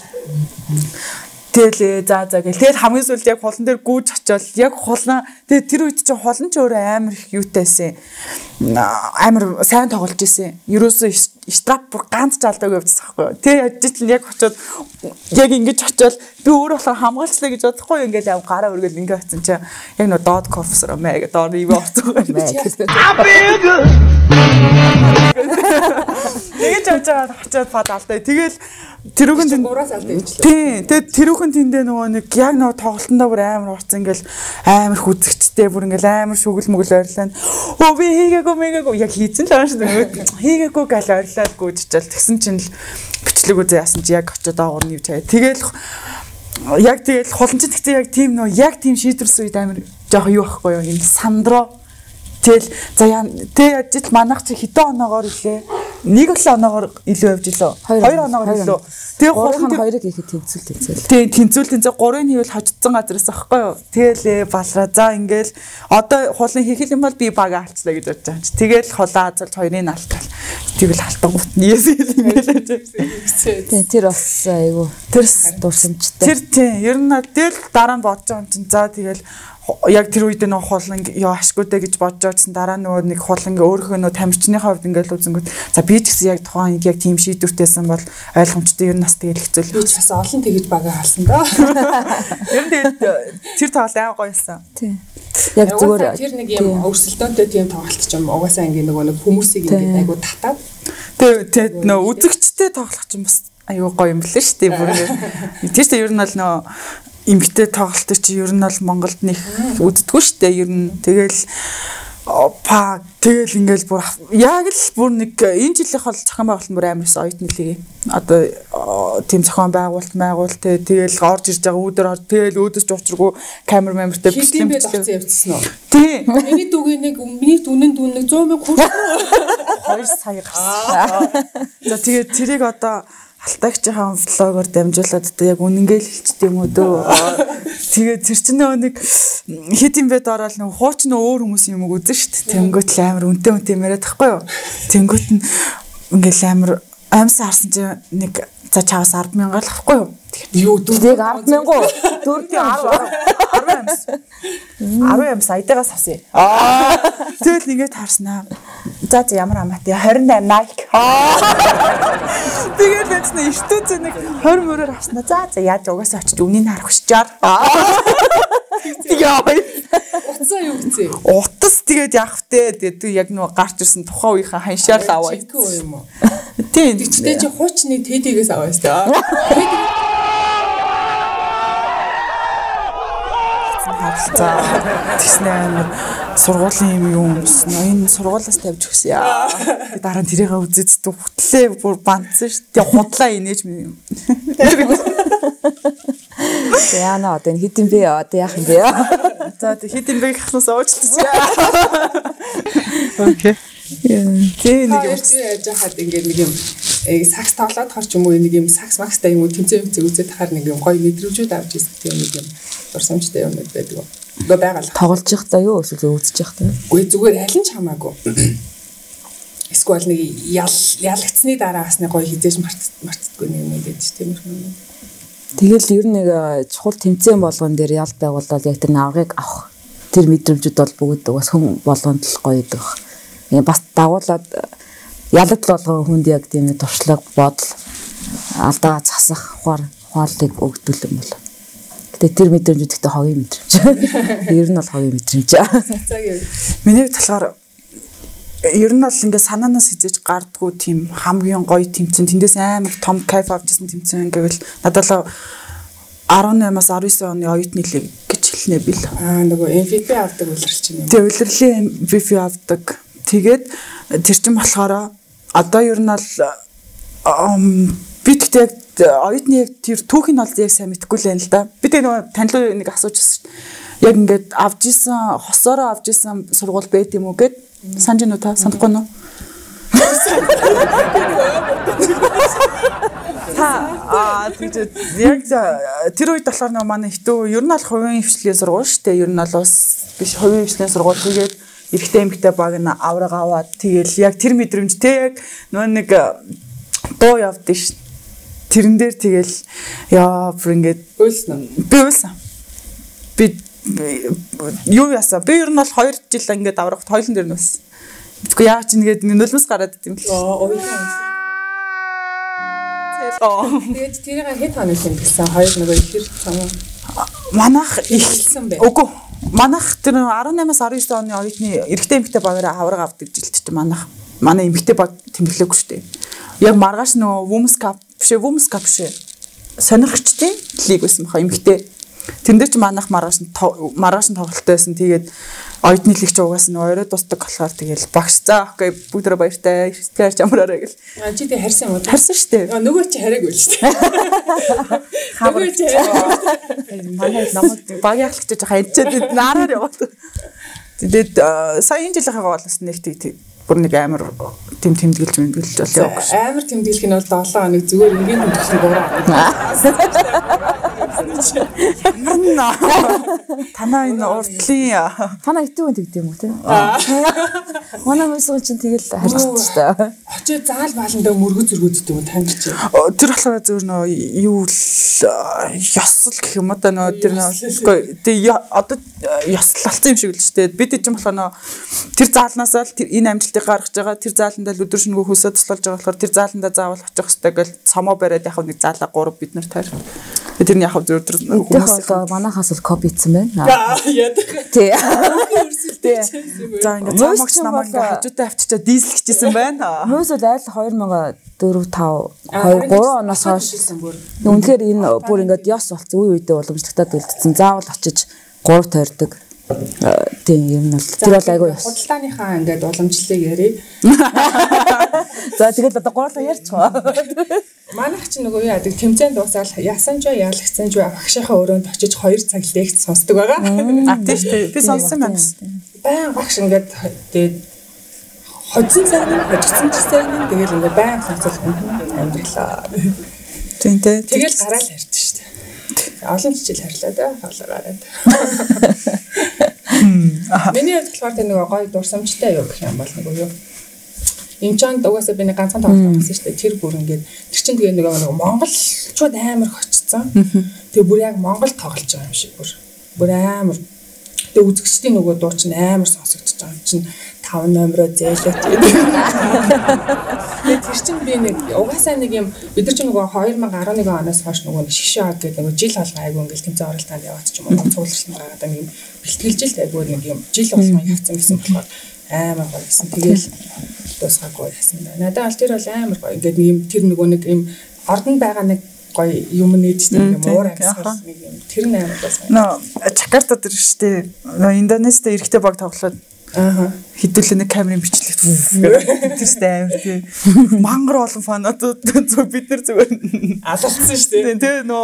Тэгэл за за гэл тэгэл хамгийн сүүлд яг холон дээр гүйж очивол яг холон тэгээ тэр үед чинь холон ч өөрөө амар их юутайсэн амар сайн тоглож исэн. Ерөөсөө штраф бүр ганц жалдаг явчихсан байхгүй юу. Тэгээ яжчихл яг очиод яг ингэж очивол би өөрөө болохоор хамгаалчлаа гэж бодохгүй юу ингээл яг гараа өргөл ингэ очсон чи яг нөө дот кофсроо мэ гэдэг доор ивэ орцсон. Тэгэж очиод очиод фад алдаа. Тэгэл тэрүүхэн тэнд гураас алдаа гэж л. Тий, тэгээд тэрүүхэн тэндээ нөгөө нэг яг нөгөө тоглолтондоо бүр амар урцсан ингээл амар хүзэгчтэй бүр ингээл амар шүгэл мүгэл ойрлоо. Оо би хийгээгүй мэгээгүй яг хийцэн л байгаа шүү дээ. Хийгээгүй гал ойрлоо гүйжчихэл тэгсэн чинь л бичлэг үзээ яасан чи яг очиод аагур нь юу чаа. Тэгэл яг тэгэл холонч тэгтээ яг тийм нөгөө яг тийм шийдвэрсэн үед амар жоох юу байхгүй юу юм сандроо. Тэгэл за яа тэг ажил манайх чи хитэн оноогоор илээ. Нэг л оноогоор илүү явж илөө. Хоёр оноогоор илүү. Тэгээ гурван хоёрыг ихэд тэнцүүл тэнцүүл. Тэгээ тэнцүүл тэнцээ гурвын хийвэл хождсон газраас аахгүй юу. Тэгээл балраа за ингээл одоо хулын хийх юм бол би бага алцлаа гэж бодож байгаа. Тэгээл хулаа азалж хоёрыг алтгаал. Тэгэл алтангууд нийсэл ингээл ажиж. Тэ тэр бас айгу тэр дурсамжтай. Тэр тийм ер нь тэгэл дараа нь бодож байгаа юм чинь за тэгэл яг тэр үед нөх хулан яа ашгүйтэй гэж бодож байсан дараа нөгөө нэг хулан өөрийнхөө нөө тамирчныхаа хувьд ингээл үзэнгүүт за би ч гэсэн яг тухайн яг тийм шийдвэртэйсэн бол ойлгомжтой ер нь бас тэгэл хэцүү л. Би ч бас олон тэгэж бага халсан доо. Ер нь тэгээд тэр тоглолт аа гоёсэн. Тийм. Яг зүгээр тэр нэг юм өрсөлдөөнтэй тийм тоглолт ч юм угаасаа ингээ нөгөө нэг хүмүүсийг ингээ айгу татаад тэгээд нөө үзэгчтэй тоглох ч юм бас аюу гоё юм лээ шүү дээ бүр. Тийм ч ер нь бол нөө эмгтэй тоглолт чи ер нь бол Монголд нэг үздэггүй шүү дээ ер нь тэгэл па тэгэл ингээл бүр яг л бүр нэг энэ жилийнх бол зохион байгуулалт бүр амар оюутны лиг одоо тийм зохион байгуулалт байгуул те тэгэл орж ирж байгаа үүдэр орж тэгэл өөдөж учргүй камер мамертай бичлэг авсан явчихсан уу тий миний дүүгээ нэг миний дүнэн дүн нэг сто мянга хүрсэн хоёр сая гарсан за тэгээд тэрийг одоо алтаагчийн влогоор дамжуулаад одоо яг үнэнгээл хэлчихдээ юм уу дөө. Тэгээд тэр чинь нэг хит юм бэд ороод нэг хууч нөө өөр хүмүүс юм уу үзэн штт. Тэнгүүт л амар үнтэй үнтэй яриад тахгүй юу. Тэнгүүт нь ингээл амар аимсан харсан чинь нэг за чаваас ард мянга л ахгүй юу. Юу дүүг ард мянга дөрвийн арван амс. арван амс айдагаас авсан. Аа тэгэл ингээд харснаа. За за ямар амаатай двадцать восемь Nike. Тэгээд бэцнэ ертөнцөө нэг двадцать мөрөөр авснаа. За за яаж угаасаа очиж үнийг харах шчаар. Яа. Утсаа юу гэцээ? Утас тэгээд явах вэ. Тэгээд яг нөгөө гарч ирсэн тухайн үеийнхээ ханшаал аваа. Тэггүй юм уу? Тийм. Тэгчтэй чи хуучны тэдигээс аваа шүү дээ. За тэгснэ амар сургуулийн юм юу юмсэн. Энэ сургуулиас тавьж өгсөн яа. Дараа нь тэрийгээ үзээд хөтлөө бүр бандсан шүү дээ. Худлаа инээж минь юм. Яна одоо хитэн бэ одоо яах юм бэ? За хэдийн бэг хахнаас уучлаа. Окей. Тэ нэг юм яаж хаад ингээд нэг юм сакс тоглоод хар ч юм уу нэг юм сакс макстай юм уу тэмцээн тэмцээ үзээд хахаар нэг юм гоё мэдрэмжүүд авч ирсэн тийм нэг юм дурсамжтай юм байдаг. Гоо байгаал. Тоглож явах та юу эсвэл үзэж явах та? Үгүй зүгээр аль нь ч хамаагүй. Эсвэл нэг ял ялгцсны дараа бас нэг гоё хизээж мартдаггүй нэг юм байдаг тийм юм. Тэгэл ер нь нэг чухал тэмцээн болгон дээр ял байгуулаад яг тэр аврагыг авах тэр мэдрэмжүүд бол бүгд бас хүн болгонд л гоё байдаг. Бас дагуулад ялгт болгон хүнд яг тийм нэг туршлага бодол алдаа засах ухаар ухаалыг өгдөл юм бол. Гэтэ тэр мэдрэмж гэхдээ хогийн мэдрэмж. Ер нь бол хогийн мэдрэмж. Миний болохоор ер нь бол ингээд санаанаас хизээж гардггүй тийм хамгийн гоё тэмцэн тэндээс амар том кайф авчихсан тэмцэн гэвэл надад л арван наймаас арван девять оны оюутны лиг гэж хэлнэ би л. Аа нөгөө эм ви пи авдаг үлрэлч юм. Тэг үлрэлийн эм ви пи авдаг. Тэгээд тэр чинь болохоор одоо ер нь бол би тэгтээ оюутны яг тэр түүхийн бол яг сайн мэдэхгүй л байна л да. Би тэг нөгөө танилуу нэг асуужсэн. Яг ингээд авж исэн хосоороо авж исэн сургууль байт юм уу гэд санаж нү та санахгүй нү? Та аа тэр яг тэр үед болохоор нөө манай хитүү ер нь бол хувийн хвшлийн сургууль шүү дээ. Ер нь бол бас биш хувийн хвшлийн сургууль тэгээд эрэгтэй эмэгтэй баг н авраг аваад тэгэл яг тэр мэдрэмж те яг нөө нэг дуу явдсан ш. Тэрэн дээр тэгэл яа бүр ингээд үйлсэн. Би үйлсэн. Би юу яасан? Би ер нь бол хоёр жил ингээд аврагт хойлон дээр нүс. Тэгэхгүй яа чи ингээд нөлөөс гараад идэм бэл. Аа ой. Тэгээд тэрийг хэд хоног тэмдэглэсэн? Хоёр нөгөө ихэр цамаа. Манайх ихсэн бэ. Үгүй. Манайх тэр арван наймаас арван девять оны оюутны эрэгтэй эмэгтэй багаараа авраг авдаг жилт чи манайх. Манай эмэгтэй баг тэмдэглээгүй шүү дээ. Яг маргааш нөгөө Women's Cup биш ээ Women's Cup биш ээ. Сонирхчдын лиг байсан баха эмэгтэй. Тэн дээр ч манайх маргааш нь маргааш нь тоглолттой байсан. Тэгээд оюутны лиг ч угаас нь орой тусдаг болохоор тэгэл багш заа окей бүгдээ баяртай. Тэгэж амраарай гэл. А чи тэг харсан юм уу? Харсан шүү дээ. Нөгөө чи хараагүй л шүү дээ. Нөгөө чи хараагүй. Манай намайг багийн ахлагч жоо ханчаад наараар яваад. Тэгээд сая энэ жилийнхээ гоолос нэг тэг бүр нэг амар тэм тэмдэглэж мэмдэглэж бол явах шүү. Амар тэмдэглэх нь бол долоо хоног зүгээр ингийн тэмдэглэх гурав. Манна. Танаа энэ уртлын танаа итүүн тэгдэв юм уу те? Манай хүмүүсийн чинь тэгэл харьцдаг шүү дээ. Очоо заал бааландаа мөргөц зөргөөддөг юм тангич. Тэр болохоор зөвөр нөө юу л ёсл гэх юм одоо нөө тэр нөө тэг одоо ёслалцсан юм шиг л шүү дээ. Бид чинь болохоор нөө тэр заалнаас л тэр энэ амжилтыг гаргаж байгаа тэр зааландаа л өдөр шөнөгүй хөлсөө туслаж байгаа болохоор тэр зааландаа заавал очих хэрэгтэй гэл цомоо бариад яхав нэг заалаа гурав бид нар таар. Тэр нь яхав зөв зөв хүмүүс манахаас л копицсан байна. Яа. Тий. За ингээд цомогч намайг ингээд хажуутай авчичаа дийслэгчсэн байна. Хүмүүс л айл хоёр мянга дөрөв тав хоёр гурван оноос хойш үнэхээр энэ бүр ингээд ёс болцсон үе үедээ уламжлагтаад үлдсэн. Заавал очиж гурав тойрдог. Тийм юм бол тэр бол айгүй ёс. Худалдааныхаа ингээд уламжлалыг ярив. За тэгээд одоо гурлаа ярьчихваа. Манайх ч нөгөө яадаг тэмцээнд дуусаад ясан ч яалагцсан ч багшийнхаа өрөөнд очиж хоёр цаг лекц сонсдог байгаа. А тийм шүү. Би сонссон байна. Баян багш ингээд тэгээд хоцсон цаг нь хожигдсан ч цаг нь тэгэл ингээд баян сонсох амьдралаа. Тийм тийм. Тэгэл гараал ярьж шүү дээ. Олон жижиг харьлаа да хоолоо гараад. Миний болохоор тэр нөгөө гоё дурсамжтай юу гэх юм бол нөгөө юу Инчонд угаасаа би нэг ганцхан тоглолт хийсэн шүү дээ. Тэр бүр ингээд тэр чинь тэгээ нөгөө монголчууд амар хочцсон. Тэгээ бүр яг монгол тоглож байгаа юм шиг бүр. Бүр амар. Тэгээ үзэгчдийн нөгөө дуу чинь амар сонсогдож байгаа юм чинь таван номероо зээлээ. Тэгээ тэр чинь би нэг угаасаа нэг юм бид нар чинь нөгөө две тысячи один оноос хойш нөгөө шгшээ аг гэдэг нөгөө жил болгоо айгүй ингээд тэмцээн оролтоонд яваад ч юм уу цугларсан байгаа нэг юм бэлтгэлжилт айгүй нэг юм жил болгоо явцсан гэсэн болохоор амар гоё гэсэн. Тэгээл дуусгаагүй яасан байна. Надад бол тэр бол амар гоё. Ингээд нэг юм тэр нөгөө нэг юм ордонд байгаа нэг гоё юм нээдтэй юм уур амьсгал нэг юм тэр амар байсан. Нөө Жакарта дээр штэ нөө Индонезид эрэгтэй баг тоглоод аа хэдүүлээ нэг камерын бичлэгт тэрстэй амар тий. Мангар олон фанатууд зөв бид нар зүгээр алалцсан штэ. Тэгээ нөө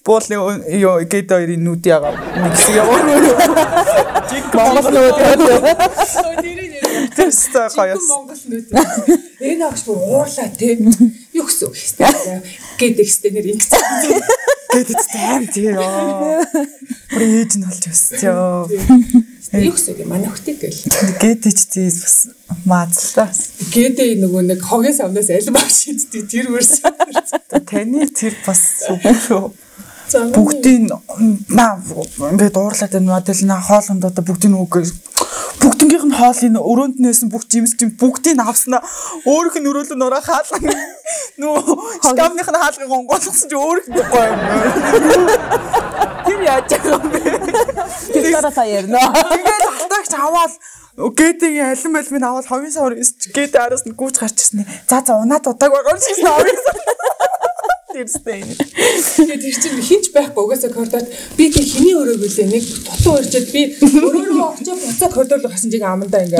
Бол ёо гээд хоёрын нүд ягаа. Нэг хэсэг яваа. Монгол нүүд яа. Тэстэй хаяас. Монгол нүд. Энэ агш бүр уурлаа тий. Юу гэсэн үг хэвчээ. Гэдэг хэвчээ нэр ингэсэн. Гэдэг тайм тий ёо. Бүр ээж нь болж өсчөө. Юу гэсэн юм манай хөтөг гэл. Гэдэг тий бас маазлаа. Гэдэг нөгөө нэг хогийн савнаас аль баг шийддэг тэр версион. Таны тэр бас шүү. Бүгдийн наа ингээд уурлаад байна модел наа хоолонд одоо бүгдийн үг бүгднгийнх нь хоолын өрөөнд нээсэн бүх жимс жим бүгдийг авснаа өөрөх нь өрөөлөө нураа хаалга нөө скамных нь хаалгыг онгоолгосон чи өөрөх нь гоё юм. Тэр яаж байгаа юм бэ? Тэр дараа та ярина. Тэгээд халтаагч аваад Гэтэгийн алин малмын аваад ховын савар гэдэг араас нь гүйж гарч ирсэн. За за унаад удааг байгаа юм шиг нэ. Тэрстэй. Тэгээд тэр чинь хинч байхгүй угаасаа коридорт би тэг хиний өрөөг үлээ нэг дутуу урьжээд би өрөөрөө очиж буцаа коридор руу гасан чиг амандаа ингээ.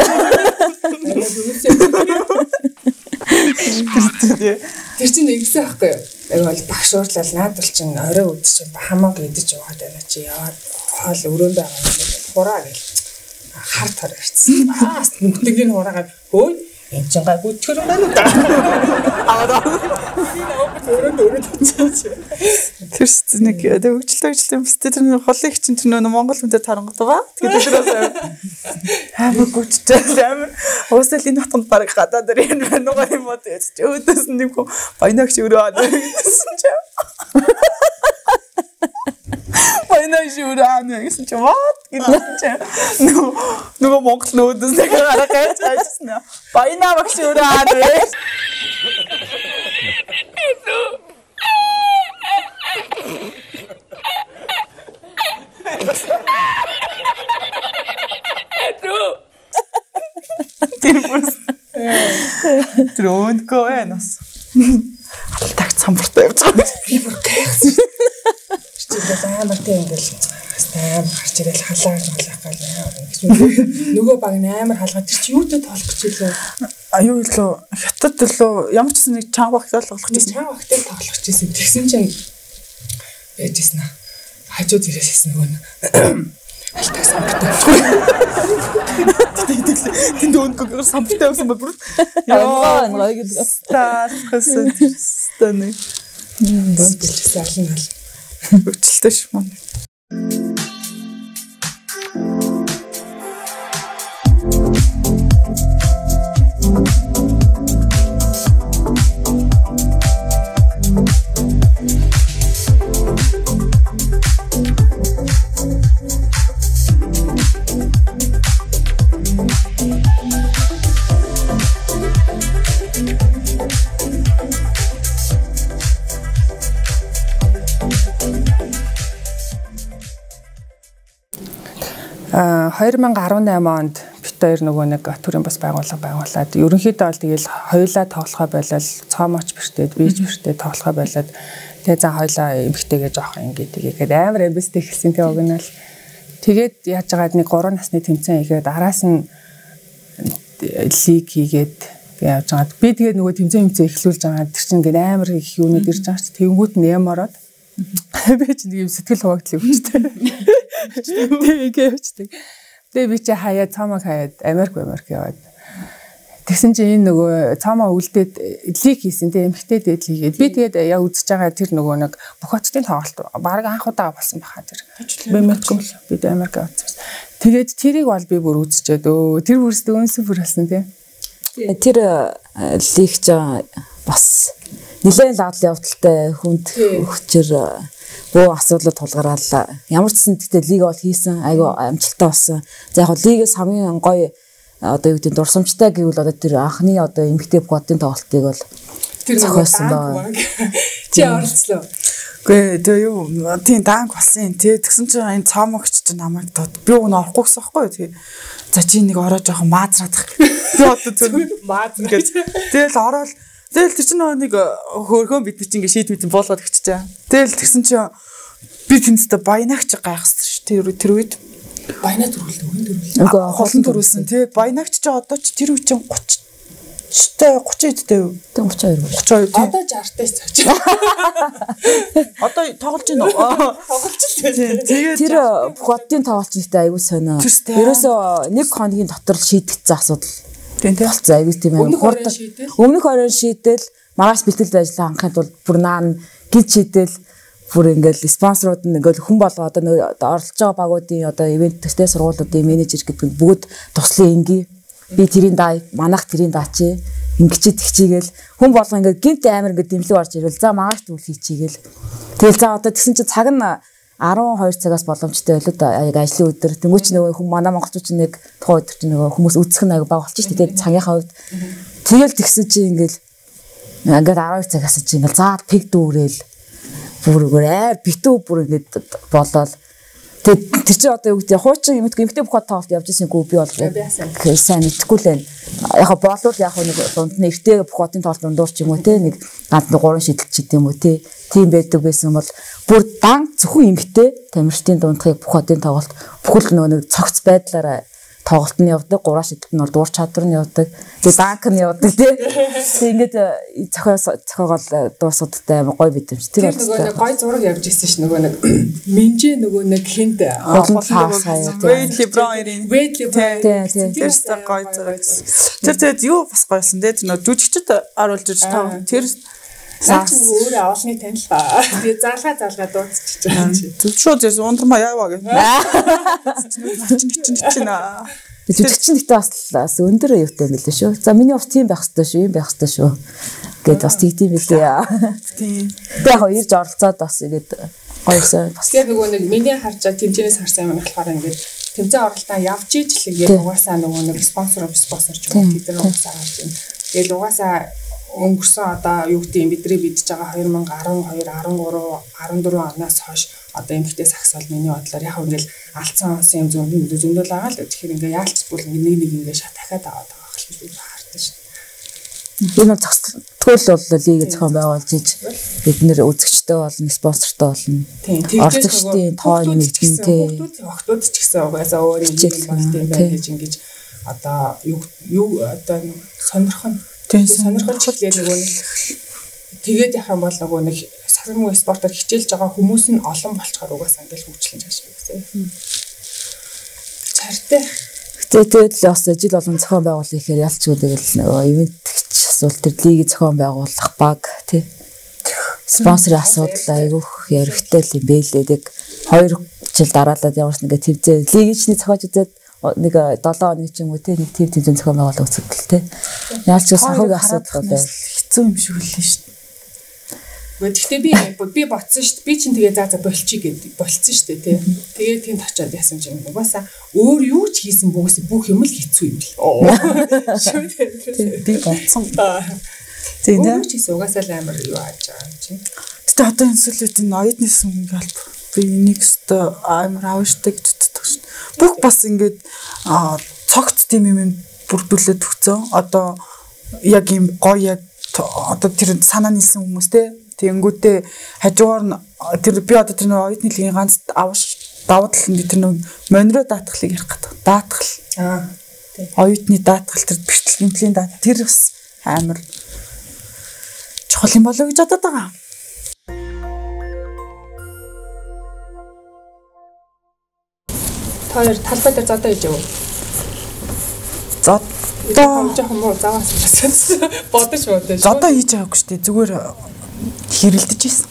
Тэр чинь нэгсэн байхгүй юу? Яг бол багш уурлал наадвал чинь орой үд чинь хамааг идэж яваад байна чи яваад хоол өрөөнд байгаа юм хураа гэл хар тар ирсэн. Аа бүгдийг нь хураагаад хөөе энэ чинь гай бүтгэр байна да. Аа өрөөнд өрөөнд очиж. Тэр чинь нэг хөгжлөө хөгжлөө бистэ тэр холыг чинь тэр нөө Монгол хүнтэй тарангууд байгаа. Тэгээд тэрээс амар гүчтэй амар уусал энэ хотод баг гадаад ирэн байна уу юм уу гэж өөдөөс нэг баянагч өрөө гэсэн чинь. Баянагч өрөө гэсэн чинь what гэдэг чинь нөгөө нөгөө Монгол нөөдөөс нэг гараад хайчихсан. Баянагч өрөө. Тэр бүс. Тэр өндгөө энэс. Алтаг цамбартай явж байгаа. Би бүр гайхсан. Чигээр амар тийм ингээл амар гарч ирэл халаа халаа гал нөгөө баг амар халгаад тэр чи юутай тоолох гэж илүү аюу илүү хятад илүү ямар ч нэг чанга багт олгох гэж чанга багтай тоолох гэжсэн. Тэгсэн чинь байжсэн аа. Хажуу зэрээс хийсэн нөгөө алтаг самбартай. Тэнд өндгөө самбартай байсан ба бүр яа наа гэдэг. Стаахсан станы. Бэлсэн алин ал. Өчлөлтэй шмон. две тысячи десять онд бит хоёр нөгөө нэг төрийн бас байгууллага байгуулад ерөнхийдөө бол тэгэл хоёулаа тоглохоо болол цоомооч бэртээд бийж бэртээд тоглохоо болоод тэгээ за хоёулаа эмхтэйгээ жоох ингээд тэгээд амар эмбэстэй хэлсэн тэгээ өгнөл тэгээд яаж байгаад нэг гурван насны тэмцээн хийгээд араас нь лиг хийгээд яаж байгаад би тэгээд нөгөө тэмцээн тэмцээн эхлүүлж байгаа тэр чинь ингээд амар их юунууд ирж байгаа ч тэгэнгүүт нь юм ороод би ч нэг юм сэтгэл хуваагдал өвчтэй. Тэгээ өвчтэй. Тэгээ би чи хаяа цаамаа хаяад Америк Америк яваад. Тэгсэн чинь энэ нөгөө цаамаа үлдээд лиг хийсэн тэгээ эмхтэй дээд лигээд би тэгээд яа үзэж байгаа тэр нөгөө нэг бүх хотын тоглолт баг анх удаа болсон баха тэр. Би мэдгүй л бид Америк авчихсан. Тэгээд тэрийг бол би бүр үзчихэд өө тэр бүрсд өнсөн бүр болсон тий. Тэр лигч бас нэлээд ладл явдалтай хүнд өгчөр бөө асуудлууд тулгараал ямар ч сан тэгтээ лиг бол хийсэн айгу амжилттай болсон. За яг лигээс хамгийн гоё одоо юу гэдэг дурсамжтай гэвэл одоо тэр анхны одоо эмгтэй бодын тоглолтыг бол тэр зохиосон доо. Чи оролцлоо. Гэ тэгээ юу тийм данк болсон тий тэгсэн чинь энэ цаамагч чинь намайг дод би өгнө орохгүй гэсэн байхгүй тий. За чи нэг ороо жоохон маазраадах. Би одоо зөв маазна гэж. Тэгэл ороод тэгэл тэр чинь нэг хөөрхөн бид чинь ингэ шийд мэдэн буулгаад өгчөж. Тэгэл тэгсэн чинь би тэнцтэй баянагч гайхсан ш тэр тэр үед баянаа төрүүлдэг үн төрүүлдэг. Үгүй холон төрүүлсэн тий баянагч ч одоо ч тэр үе чинь гуч тридцтэй тридцин эдтэй юу? тридцин хоёр. тридцин хоёр. Одоо шестьдесят цогч. Одоо тоглож байна уу? Тоглож байна. Тэгээд тэр бүх оддын тоглолчтой аягүй сонио. Ерөөсөө нэг хоногийн дотор л шийдэгдсэн асуудал. Тийм тийм. Болцсон аягүй тийм ээ. Хурдан өмнөх оройн шийдэл маргааш бэлтгэл ажиллаа анхахын тулд бүр наан гид шийдэл бүр ингээл спонсорууд нь ингээл хүн болго одоо оролцож байгаа багуудын одоо ивент төстэй сургуулиудын менежер гэдэг нь бүгд туслын инги би тэрийн даа манах тэрийн даачи ингэчээ тэгчийгээл хүн болго ингээд гинт амир ингээд дэмлэг орж ирвэл за магаш түл хийчихийгээл тэгэл за одоо тэгсэн чинь цаг нь арван хоёр цагаас боломжтой байлоо да яг ажлын өдөр тэнгуүч нөгөө хүн манай монголчууд чинь нэг тухайн өдөр чинь нөгөө хүмүүс үцэх нь аяга баг болчих шүү дээ цагийнхаа хувьд тэгэл тэгсэн чинь ингээл ингээд арван хоёр цагаас чинь ингээл заа пиг дүүрэл бүргээр аа битүү бүр ингээд болоод тэр тэр чинь одоо юу гэдэг хуучин эмэгтэй эмэгтэй бохот тоглолт явж ирсэнгүй би бол сайн мэдхгүй л байна. Яг боолвол яг нэг дунд нь эртээ бохотын тоглолт дундуур ч юм уу те нэг ганц гурван шидэлт ч гэдэм үү те тийм байдаг байсан бол бүр дан зөвхөн эмэгтэй тамирчдын дундхыг бохотын тоглолт бүхэл нөгөө нэг цогц байдлаараа тоглолт нь явдаг, гурван шидэлт нь бол дуур чадвар нь явдаг, тэгээ данк нь явдаг тий. Тэгээ ингээд цохио цохиогоол дуусуудтай амар гоё бидэмж тэр нөгөө нэг гоё зураг явж ирсэн ш нөгөө нэг Минжи нөгөө нэг хинт хулан цаасаа Вейд Леброн Вейд Леброн тэрс гоё зураг. Тэр тэгээд юу бас гоёсэн дээ тэр нөгөө жүжигчд оруулж ирж таа. Тэр саас өөрөө авалны танил ба. Тэгээ заалга заалга дууцчих жаа. Шууд зэрэг ундрмаа яаваа гэх. Жүжигчин ихтэй бас өндөр юутай юм билээ шүү. За миний бас тийм байх хэрэгтэй шүү, юм байх хэрэгтэй шүү. Гэт бас тийм билээ. Тийм. Тэгээ яг ирж оролцоод бас ингээд гоёсэн. Бас тэгээ нөгөө нэг миний харж тэмцэнээс харсан юм болохоор ингээд тэмцээн оролтоо явж иж л яг угаасаа нөгөө нэг спонсор спонсор ч юм тэд нар угаасаа авч юм. Тэгэл угаасаа өнгөрсөн одоо юу гэдэг юм бидний бидж байгаа two thousand twelve, thirteen, fourteen оноос хойш одоо эмхтэй сагсаал миний бодлоор яг ингээл алдсан онсон юм зөндөл зөндөл байгаа л тэгэхээр ингээ яалч бүр ингээ нэг нэг ингээ шат дахиад аваад байгаа хэрэг би хардаг шин. Энэ зохицтгол бол лигээ зохион байгуулж иж бид нэр үзэгчтэй болно, спонсортой болно. Орцогчдын тоо нэгтгэн тий. Охтууд ч гэсэн угаасаа өөр юм бол тийм байх гэж ингэж одоо юу юу одоо сонирхон тийм сонирхолч хэлээ нөгөө нэг тэгээд явах юм бол нөгөө нэг сагсмын спортоор хичээлж байгаа хүмүүс нь олон болчоор угаасаа ингээл хөгжлөн жааш гэсэн. Чартай. Тэгээд л бас жил болгон зохион байгуулах ихээр ялчгүй тэгэл нөгөө ивентч асуулт төр лигийг зохион байгуулах баг тий. Спонсорын асуудал айгүйх яригтай л юм бэлээдэг. Хоёр жил дараалаад ямарч ингээ төвзээ лигичний зохиож үзээд нэг seven оны ч юм уу те нэг тв тв зохион байгуулалт үзэгдэл те. Яалч санхүүгийн асуудал бол хэцүү юм шиг үлээ шүү дээ. Гэхдээ би би ботсон шүү дээ. Би чинь тэгээ заа за болчих гэдэг болцсон шүү дээ те. Тэгээд тэнд очиод яасан ч юм угаасаа өөр юу ч хийсэн бүгс бүх юм л хэцүү юм л. Шүү дээ. Би ботсон. Тийм үү чи угаасаа л амар юу ааж байгаа юм чинь. Гэтэ одоо энэ сүлээд энэ оюутны сүмгийн алба би энийг өстө амар авшдаг гэж боддог шин. Бүх бас ингээд цогц тийм юм бүрдүүлээд өгцөө. Одоо яг юм гоё яг одоо тэр санаа нийлсэн хүмүүс те. Тэнгүүтээ хажуугаар нь тэр би одоо тэр оюутны лигийн ганц авш давуу тал нь тэр нэг монро даатгалыг ярих гэдэг. Даатгал. Аа. Оюутны даатгал тэр бэртэл гэмтлийн даатгал тэр бас амар чухал юм болоо гэж бодоод байгаа. Хоёр талбай дээр зодоо хийж яваа. Зодоо жоохон муу заваас болсон. Бодож бодож. Зодоо хийж байгаагүй шүү дээ. Зүгээр хэрэлдэж ийсэн.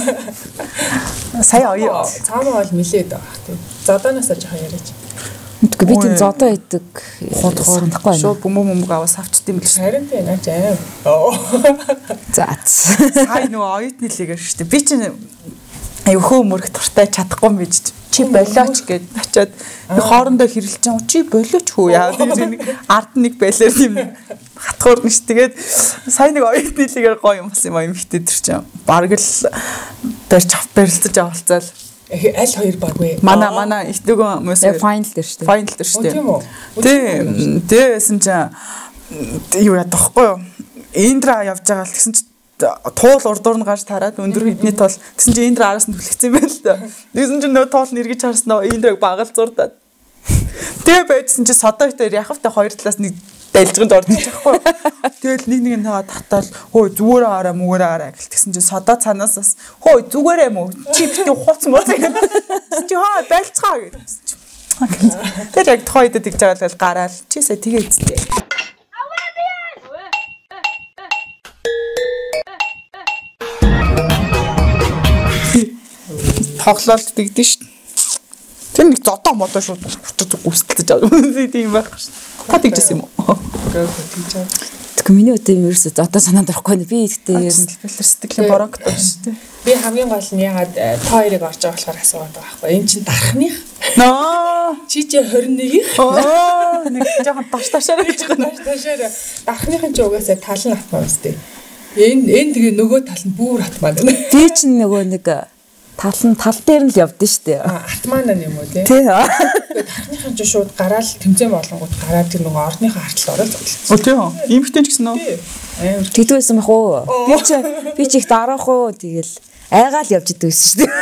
Сая оё. Цаамаа бол нилээд байгаа тийм. Зодооноос жоохон яриач. Мэдгүй би тийм зодоо идэг санахгүй байна. Шууд бөмбөг бөмбөг аваа савчдсан юм биш. Харин тийм наач аа. Оо. За. Сая нөгөө оюутны лигээр шүү дээ. Би чинь аюухөө мөрөх туртай чадахгүй юм биш. Чи болооч гэд очиод хоорондоо хэрэлж байгаа чи болооч хүү яа нэг ард нэг байлаар юм хатгуур нь ш. Тэгээд сая нэг оюутны лигээр гоё юм бас юм юм хитэ тэр чинь бараг л барьж барилцаж авалцаал аль хоёр баг вэ? Манай манай их дөгөө мөс файнал дээр шүү дээ. Файнал дээр шүү дээ. Тийм үү? Тийм. Дээсэн чинь юу яа тахгүй юу? Индра явж байгаа л гэсэн чинь туул урдуур нь гарч тараад өндөр хэдний тол гэсэн чинь Индра араас нь түлхсэн байл л да. Тэгсэн чинь нөө тоол нэргэж харснаа Индраг багал зурдаад. Тэгээ байжсэн чинь содоогтой яхавтай хоёр талаас нэг байлжганд орж иж байхгүй. Тэгэл нэг нэг нэгээ татаал хөөе зүгээр араа мүгээр араа гэлтгсэн чинь содоо цанаасаас хөөе зүгээрээ мө чи битүү хуц муу гэсэн чи хаа байлцгаа гэсэн. Тэр яг тохойд тэгж байгаа л гараал чисээ тэгээ эцтэй. Тоглолт тэгдэж шít. Тэр нэг зодоо модоо шууд хүчтэй гүйцэлдэж байгаа. Тийм байх шít. Та тэгжсэн юм уу? Тэг миний өдөө юм ерөөсө зодоо санаанд орохгүй нэ. Би ихтэй ер нь хэлбэлэр сэтгэлийн борогтой шít. Би хамгийн гол нь ягаад та хоёрыг орж байгаа болохоор асууад байгаа байхгүй. Энэ чинь дарахных. Ноо Чи чи двадцать нэг-ийн. оо нэг жоохон таш ташаар гэж байна. Таш ташаар дарахныхын ч угаасаа тал нь атмаа үстэй. Энэ энэ тэгээ нөгөө тал нь бүр атмаа. би чинь нөгөө нэг тал нь тал дээр нь л явдсан шүү дээ. Артмана юм уу тий? Тий. Дарахныхын ч шууд гараал тэмцээн болонгууд гараад тэр нөгөө орныхоо артал ороод зогссон. Оо тийм үү? Иймхтэй ч гэсэн үү? Амар Тэгдвэсэн бах уу? Би чи би чи их дараах уу тэгэл айгаал явж идэгсэн шүү дээ.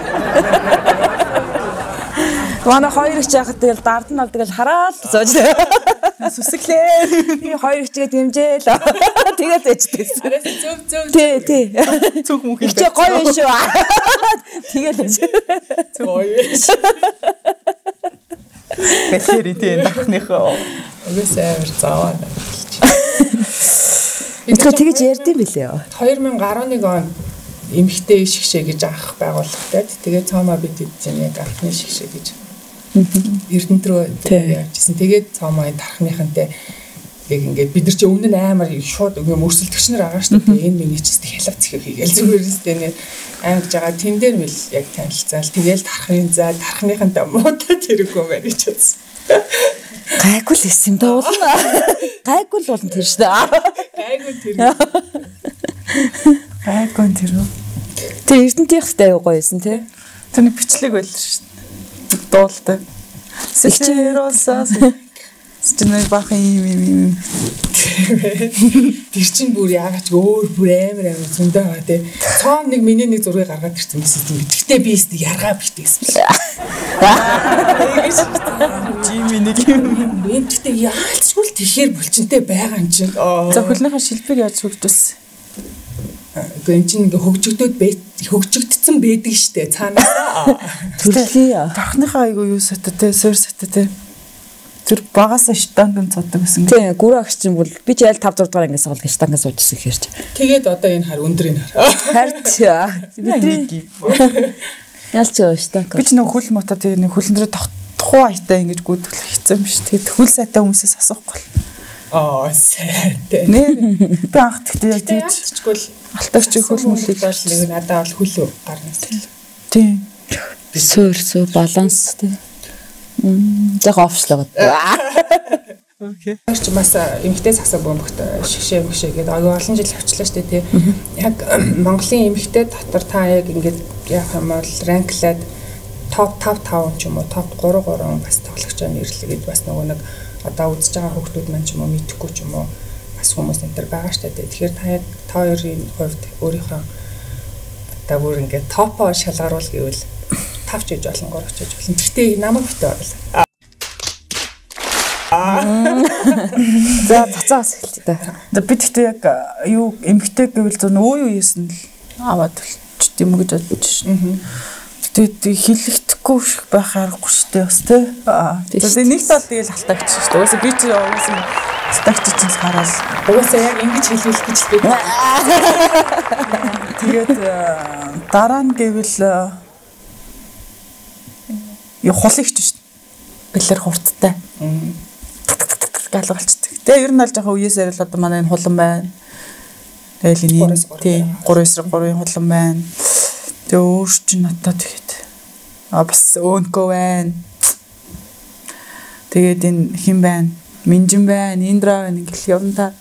Манай хоёр их яхад тэгэл дард нь авдаг л хараад зоож Сүсэглээ. би хоёр их чигээ дэмжээл. Тэгээд ээждэгсэн. зөв зөв Тий, тий. Цүг мөх юм. Чи гоё юм шүү. Тэгээд ээж. зөв гоё. Тэгэхээр тийм дахныхоо. Угсаа амар зааваа. Эцгээ тэгэж ярьдсан билээ. две тысячи он он эмхтэй шигшээ гэж анх байгууллагатай. Тэгээд цаамаа бид эзэн яг анхны шигшээ гэж Эрдэнэт рүү явжсэн. Тэгээд цаамаа тархныхантай яг ингээд бид нар чи өмнө нь амар шууд юм өрсөлдөгч нар байгаа шүү дээ. Энэ миний ч гэсэн хялав цэхэ хийгээл зүгээрстэй нэг ангиж байгаа. Тэн дээр мэл яг танилцаал. Тэгээл тархын заа тархныхантай муудад хэрэггүй байна гэж бодсон. Гайгүй л эсэм дуулна. Гайгүй л болно тэр шүү дээ. Гайгүй тэр. Гайгүй тэр үү? Тэр Эрдэнэтийнхтэй гоёсэн тий. Тэр нэг бичлэг байл шүү дээ. Дуултай. Сэлчээросаа Сэтэнэг бахан юм юм юм. Тэр чинь бүр яагаад ч өөр бүр амар амар зөндөө байгаа тий. Цаам нэг миний нэг зургийг гаргаад ирсэн мэс юм. Гэхдээ би өстө яргаа битгсэн. Жими нэг юм. Энд гэхдээ яалцгүй л тэгэхээр булчинтай байгаа юм чинь. За хөлнийхөө шилбэг яаж хөгжүүлсэн? Гэхдээ эн чинь ингээ хөгжигдөөд хөгжигдсэн байдаг штэ цаанаас. Төрлийн Тархныхаа айгу юу сатаа те, суур сатаа те. Тэр багасаа штангын цодог гэсэн. тий гүрэ агч чинь бол би ч аль five сix дугаар ангиас суулж штангаас уужсэн хэрч. Тэгээд одоо энэ хар өндрийн хар. Харт бидний ялч штанг. Би ч нэг хөл мотоо тэгээ нэг хөлн дээр тухуу айтаа ингэж гүйдэх хэцүү юм шүү. Тэгээд хөл сайтай хүмүүсээс асуухгүй. Аа сайтай. Нэ би анх тэгтээ яг тийж Тэгчгүй л алтагч хөл мөлийг бол нэг надад бол хөл гарнаас л. тийм. Суур суу баланс тий. Мм яг офшлогод. Окей. Чи бас эмхтэй сагсаа бөмбөгт шигшээ мгшээ гэдэг аюу олон жил авчлаа штэ тий. Яг Монголын эмхтэй дотор та яг ингээд яах юм бол ранклаад топ five five ч юм уу топ three three бас тоглогчоо нэрлэгээд бас нөгөө нэг одоо үзэж байгаа хүмүүс маань ч юм уу мэдхгүй ч юм уу бас хүмүүс энэ төр байгаа штэ тий. Тэгэхээр та яг та хоёрын хувьд өөрийнхөө одоо бүр ингээд топоо шалгаруул гэвэл тавч гэж болон гурвч гэж болон. Гэхдээ намайг битээ оруулаа. За цацаас эхэлж та. Би тэгтээ яг юу эмхтэй гэвэл зөв өө юу хийсэн л аваад болчих юм гэж бодож шин. Тэгээд хилэгдэхгүй шиг байх аргагүй шүү дээ бас тий. Тэгээд нэг тал тэгэл алтагч шүү дээ. Уусаа би чи уусаа алтагч чинь л хараад Угаасаа яг ингэж хэлүүлэх гэж л би. тэгээд дараа нь гэвэл юу хулагч шүү дээ. Бэлэр хурдтай. Галгалцдаг. Тэгээ ер нь аль жоохон үеэсээр л одоо манай энэ хулан байна. Тэгэл энэ тий three эсрэг three-ын хулан байна. Тэгээ өөр чинь надад тэгэхэд а бас өөнкөө байна. Тэгээд энэ хэн байна? Минжин байна, Индра байна ингээл явна та.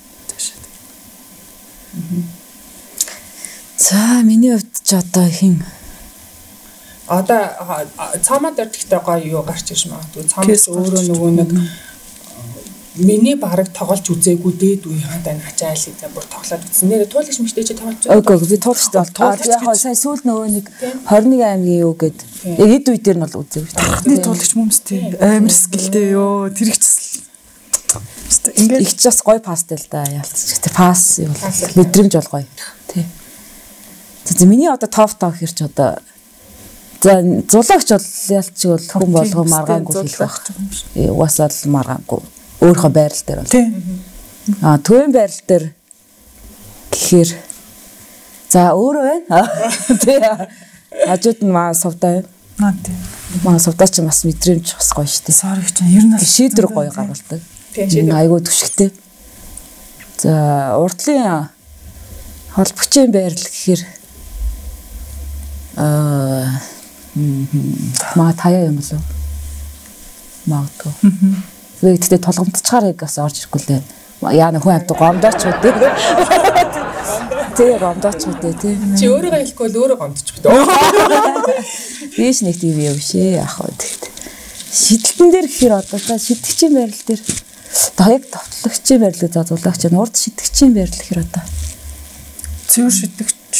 За миний хувьд ч одоо хэн Одоо цаамаа дээр тэгтээ гоё юу гарч ирж магадгүй. Цаамаас өөрөө нөгөө нэг миний бараг тоглож үзээгүй дээд үеийнхээ начаал хийсэн бүр тоглоод үзсэн. Нэрээ туулагч мэгтэй чи тоглож Ог ог би туулчтай бол яг сая сүүл нөгөө нэг twenty-one аймгийн юу гээд яг эд үе дээр нь бол үзээгүй. Тархны туулагч хүмүүстээ амар скилтэй ёо. Тэр их Ингээд их ч бас гоё пастел да ялцчих. Тэ пас юу мэдрэмж бол гоё. Тий. За миний одоо топ топ хэрч одоо за зулагч бол ялцчих бол хүн болгоо маргаангүй хэлэх байх. Угаасаа л маргаангүй. Өөрийнхөө байрал дээр бол. Тий. Аа төвийн байрал дээр гэхээр за өөрөө байна. Тий. Хажууд нь маа сувдаа байна. Аа тий. Маа сувдаа ч бас мэдрэмж бас гоё шүү дээ. Sorry ч ер нь шийдвэр гоё гаргалдаг. Айгуу түшигтэй. За урдлын холбогчийн байрал гэхээр аа маа таяа юм болов. Магадгүй. Вэ гэхдээ толгомдчихарыг бас орж ирэхгүй лээ. Яа нөхөн амт гомдооч үү. Тэгээ гомдооч үү тий. Чи өөрөө хэлэхгүй л өөрөө гомдчих үү. Биш нэг тийм юм шээ ах уу тэгт. Шидэлтэн дээр гэхээр одоо та шидэгчийн байрал дээр даяг товтлогчийн байрлал зазуулагч нь урд шидэгчийн байрал гэхээр одоо цэвэр шидэгч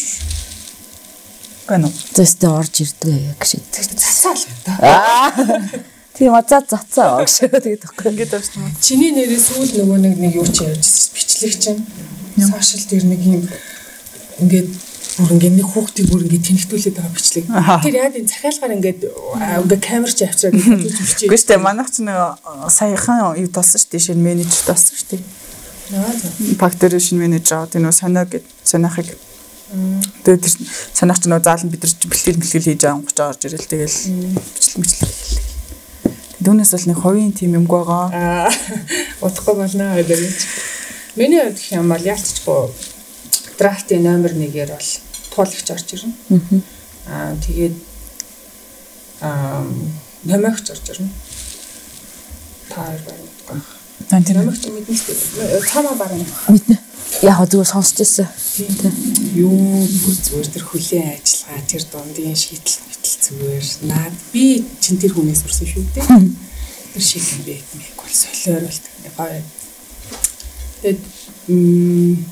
гэнэ. Зөстө орж ирдэг яг шидэгч. Засаал та. Тийм азаа зацаа огш тэгээд тахгүй. Ингээд авчих юм. Чиний нэрээ сүүл нөгөө нэг нэг юу ч ярьж бичлэг чинь сошиал дээр нэг юм ингээд бүр ингээд нэг хүүхдийг бүр ингээд тэнхтүүлээд байгаа бичлэг. Тэр яа энэ захиалгаар ингээд ингээд камерч авчираад ингээд бичиж. Гэхдээ тэ манайх ч нэг саяхан юу толсон шүү дээ. Шинэ менежер толсон шүү дээ. Аа. Фактори шинэ менежер аваад энэ санаа гэд санаахыг тэгээд тэр санаач нөө заалан бид нар ч бэлтгэл бэлтгэл хийж байгаа гоч орж ирэл тэгэл бичлэг бичлэг хэллээ. Дүүнээс бол нэг ховын тим юмг байгаа. Аа. Утахгүй болно гэдэг. Миний хувьд гэх юм бол яалтчгүй драфтын номер нэгээр бол туулагч орж ирнэ. Аа тэгээд аа номерч орж ирнэ. Таар байна. Тань тэр номерч мэднэ шүү. Цаамаа барна. Мэднэ. Яг зүгээр сонсч ирсэн. Юу бүр зүгээр тэр хүлээн ажиллагаа тэр дундын шийдэл мэтэл зүгээр наад би чин тэр хүнээс урсан шүү дээ. Тэр шиг юм бэ гэх бол солиор бол гоё. Тэгэд м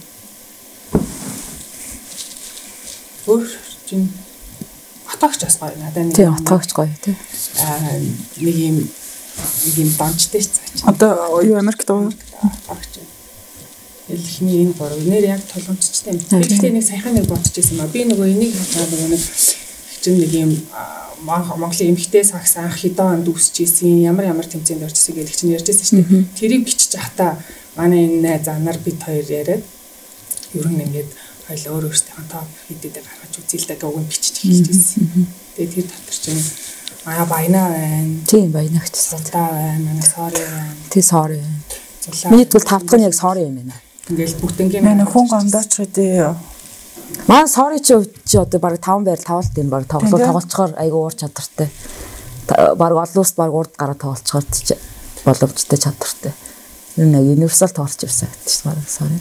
өөр чин хатагч бас гоё надад нэг. Тийм хатагч гоё тий. Аа нэг юм нэг юм банчтай ч цаач. одоо юу Америкт уу? Хатагч. Элхний энэ бороо нэр яг толгомчтой юм. Гэхдээ нэг саяхан нэг бодчихсон ба би нөгөө энийг нөгөө нэг чинь нэг юм Монголын эмхтэй сагс анх хэдэн онд үүсчихсэн ямар ямар тэмцээнд орчихсон гэдэг чинь ярьжсэн шүү дээ. Тэрийг бичиж ахта манай энэ найз анар бид хоёр яриад ер нь ингээд хоёул өөр өөртөө топ хийдэд гаргаж үзэл дэг уг нь бичиж эхэлж байсан. Тэгээд тэр дотор чинь аа баянаа байна. Тийм баянаагч. Суудаа байна. Манай sorry байна. Тий sorry. Миний тэгвэл тав дахь нь яг sorry юм байна. Ингээл бүгднгийн Манай хүн гомдооч хэдий. Маа sorry чи чи одоо баг таван байр тавалт юм баг тоглол тоглолцохоор айгүй уур чадвартай. Баг олон улсад баг урд гараа тоглолцохоор боломжтой чадвартай. Юу нэг универсал тоглож ирсэн гэдэг чинь баг sorry.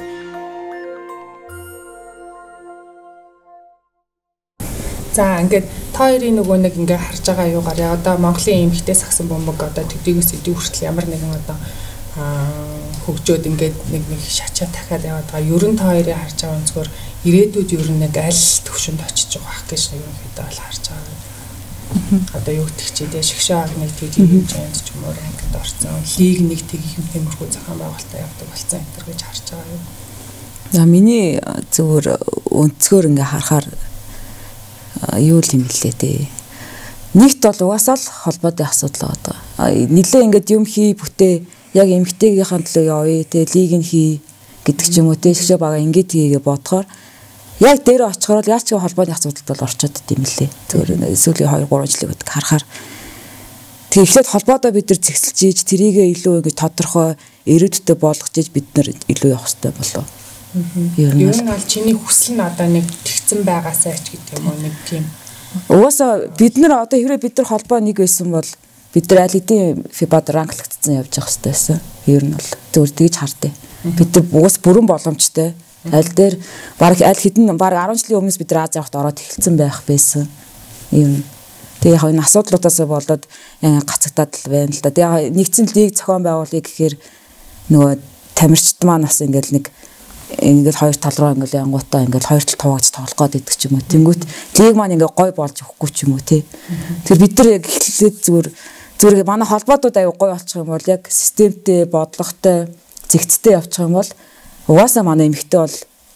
За ингээд та хоёрын нөгөө нэг ингээ харж байгаа юугаар одоо Монголын эмхтэй сагсан бомбог одоо төдийгөөс идэв хүртэл ямар нэгэн одоо хөгжөөд ингээд нэг нэг шачаа дахиад яваад байгаа. Ер нь та хоёрыг харж байгаа өнцгөр ирээдүйд ер нь нэг аль төвшөнд очиж байгаа ах гэж нэг юм хэдэ бол харж байгаа. Одоо юу гэх чи дээ шгшээ агныг тэгж хийж байгаа ч юм уу ангид орсон. Лиг нэг тэгэх юм тиймэрхүү зохион байгуулалтаа явдаг болсон энэ төр гэж харж байгаа юм. За миний зөвөр өнцгөр ингээ харахаар юу л юм лээ дээ. Нэгт бол угаасаа л холбоотой асуудал байгаа. Нилээ ингээд юм хий бүтээ яг эмгтээгийнхэн төлөө явъя те лиг нь хий гэдэг ч юм уу те шгшээ бага ингээд хийгээ бодохоор яг дээр очихоор яаж ч холбооны асуудалд бол орчод дим лээ. Зөвөр сүүлийн хоёр гурван жилийн үед харахаар тэг ихлээд холбоодоо бид нар зэгсэлж ийж тэрийгээ илүү ингээд тодорхой эрүүдтэй болгож ийж бид нар илүү явах хэрэгтэй болов. Ер нь бол чиний хүсэл нь одоо нэг тэгцэн байгаасаа ч гэдэг юм уу нэг тийм. Угаасаа бид нар одоо хэврээ бид нар холбоо нэг байсан бол бид нар аль хэдийн фибад ранглагдсан явж явах хэрэгтэй байсан. Ер нь бол зөвөр тэгж хардээ. Бид нар уус бүрэн боломжтой. Аль дээр баг аль хэдэн баг арван жилийн өмнөөс бид нар Аз явахт ороод эхэлсэн байх байсан. Юм. Тэгээ яг энэ асуудлуудаас болоод гацагтаад л байна л да. Тэгээ нэгдсэн лиг зохион байгуулъя гэхээр нөгөө тамирчид маань бас ингээл нэг ингээд хоёр тал руу ингээд янгуудаа ингээд хоёр тал туугаж тоглох гээд идэх ч юм уу. Тэнгүүт лиг маань ингээд гой болж өгөхгүй ч юм уу тий. Тэгэхээр бид нар яг эхлээд зүгээр Зүгээр манай холбоодууд аюу гоё болчих юм бол яг системтэй, бодлоготой, зэгцтэй явчих юм бол угаасаа манай эмэгтэй бол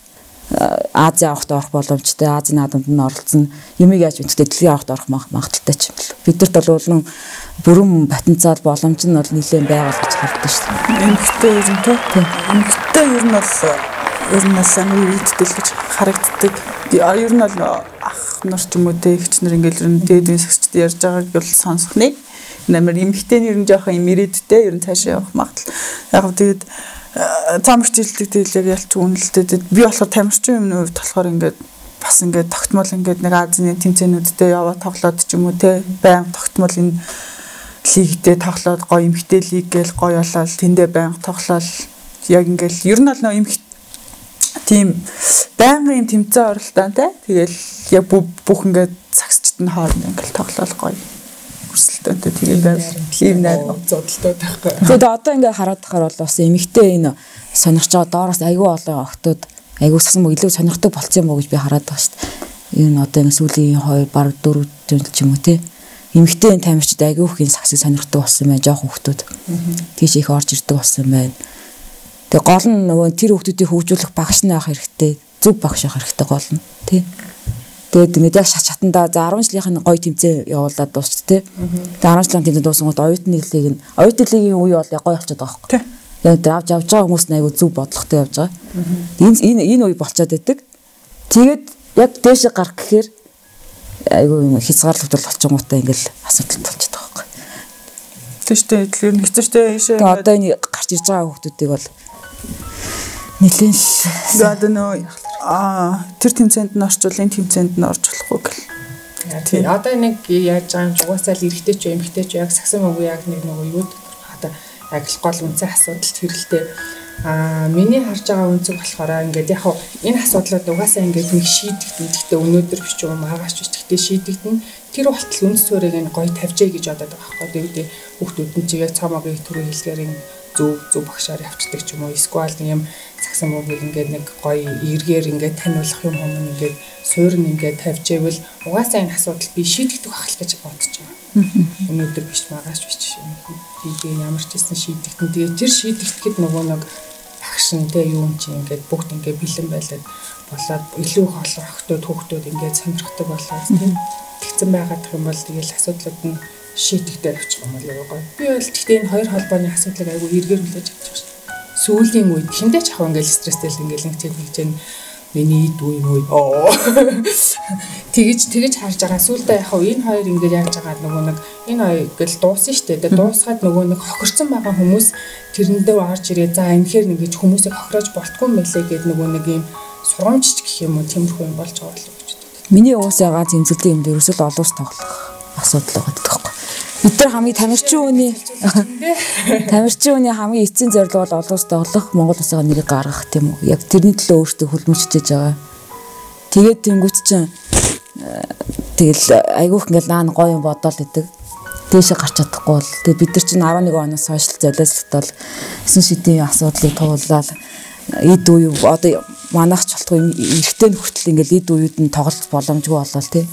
Ази авахт орох боломжтой, Азийн наадамд нь оролцсон юмыг яаж мэдээ дэлхийн авахт орох магадaltaй ч юм бол. Бидэрт бол уулын бүрэн потенциал боломж нь бол нэлээд байгаа гэж харагдаж шүү дээ. Эмэгтэй ер нь тийм. Эмэгтэй ер нь бол ер нь бол амар үйдэл гэж харагддаг. Ер нь бол ах нар ч юм уу те ихч нар ингээл ер нь дээдийн сагчд ярьж байгааг бол сонсох нэ. Нэмэр эмэгтэй ер нь жоохон юм ирээдтэй ер нь цаашаа явах магадлал. Яг гоо тэгээд тамирч жилдэг тэгэл яг ялч үнэлтэд би болохоор тамирчин юмны хувьд болохоор ингээд бас ингээд тогтмол ингээд нэг Азийн тэмцээнүүдтэй яваа тоглоод ч юм уу те баян тогтмол энэ лигтэй тоглоод гоё эмхтэй лиг гээл гоё болоод тэндээ баян тоглоод яг ингээд ер нь бол нөө эмх тийм байнгын юм тэмцээн оролтоотой тэгэл яг бүх ингээд цагсчд нь хооронд ингээд тоглоод гоё өрсөлдөөнтэй тэгээд ийм найр зодолтой байхгүй. Тэгээд одоо ингээд хараад тахаар бол бас эмэгтэй энэ сонирч байгаа доороос айгүй олон охтууд айгүй сасан мө илүү сонирхдаг болцсон юм уу гэж би хараад байгаа шүү дээ. Энэ одоо энэ сүүлийн хоёр баг дөрөв жил ч юм уу те. Эмэгтэй тамирчид айгүй их энэ саксыг сонирхдаг болсон байна. Жохон хүүхдүүд. Тийш их орж ирдэг болсон байна. Тэгээд гол нь нөгөө тэр хүүхдүүдийг хөгжүүлэх багш нь авах хэрэгтэй. Зөв багш авах хэрэгтэй гол нь тий. Тэгээд ингээд яг шат шатанда за арван жилийнх нь гоё тэмцээн явуулаад дуусч тий. Тэгээд арван жилийн тэмцээн дууссан гот оюутны лиг нь оюутны лигийн үе бол гоё болчиход байгаа байхгүй. Яг тэр авч явж байгаа хүмүүс нь айгүй зөв бодлоготой явж байгаа. Энэ энэ энэ үе болчиход байдаг. Тэгээд яг дээшээ гарах гэхээр айгүй хязгаарлагдвал болчихгоотаа ингээл асуудал болчиход байгаа байхгүй. Тэштэй тэр нэг хэвчтэй ийшээ. Тэгээд одоо энэ гарч ирж байгаа хүмүүсийг бол нэлээд одоо нөө аа тэр тэмцээнд нь орчвол энэ тэмцээнд нь орж болохгүй гэл. Тийм. Одоо нэг яаж байгаа юм ч угаасаа л эрэгтэй ч эмэгтэй ч яг сагсан мөнгө яг нэг нөгөө юу одоо яг л гол үнцэн асуудалт хэрэлтэй. Аа миний харж байгаа үнцэг болохоор ингээд яг энэ асуудлууд угаасаа ингээд нэг шийдэгдэн. Гэхдээ өнөөдөр биш юм агаач биш. Гэхдээ шийдэгдэн. Тэр болтол үнс суурийг нь гоё тавьжээ гэж бодоод байгаа байхгүй. Тэгээд хүүхдүүд нь чи яг цаамаагийн төрөө хэлгээр зөв зөв багшаар явцдаг ч юм уу. Эсвэл нэг юм сагсан мөнгөийг ингээд нэг гоё эргээр ингээд таниулах юм юм ингээд суурь нь ингээд тавьжээвэл угаасаа энэ асуудал би шийдэгдэх байх л гэж бодож байгаа. Өнөөдөр биш магаач биш юм. Би ямар ч гэсэн шийдэгдэн. Тэгээд тэр шийдэгдэхэд нөгөө нэг багш нь тэ юу юм чи ингээд бүгд ингээд бэлэн байлаад болоод илүү их олон охтууд хүүхдүүд ингээд сонирхдаг болоод тийм тэгсэн байгаад юм бол тэгэл асуудлууд нь шийдэгдээ авчих юм бол яг гоё. Би бол тэгтээ энэ хоёр холбооны асуудлыг айгүй эргээр хүлээж авч байгаа шүү. Сүүлийн үед хиндэ ч ахав ингээл стресстэй л ингээл нэг чинь нэг чинь миний дүү юм уу тэгэж тэгэж харж байгаа сүулдэ яхав энэ хоёр ингээд яаж байгаа нөгөө нэг энэ хоёр гэл дуусан штэ тэгээ дуусгаад нөгөө нэг хохирцсон байгаа хүмүүс тэрэндээ орж ирээ за энэхээр нэгэж хүмүүсийг хохироож болтгүй мэлээ гэд нөгөө нэг юм сурамжч гэх юм уу тиймэрхүү юм болж байгаа л гэж боддог. Миний уусаа ганц эмзэлдэг юм дээр өсөл олоос тоглох асуудал байгаа байхгүй. Бид нар хамгийн тамирчин үний тамирчин үний хамгийн эцсийн зорилго бол олоос тоглох, Монгол улсаа нэрийг гаргах тийм үү. Яг тэрний төлөө өөртөө хөлмөчжиж байгаа. Тэгээд тэнгуут чинь тэгэл айгүйх ингээл наан гоё юм бодоол идэг. Дээшээ гарч чадахгүй бол тэгээд бид нар чинь арван нэг оноос хойш золиослогтол эсэн шидийн асуудлыг туулаад эд үе одоо манайх ч болтгоо эргэтэй хүртэл ингээл эд үеуд нь тоглох боломжгүй болол тий.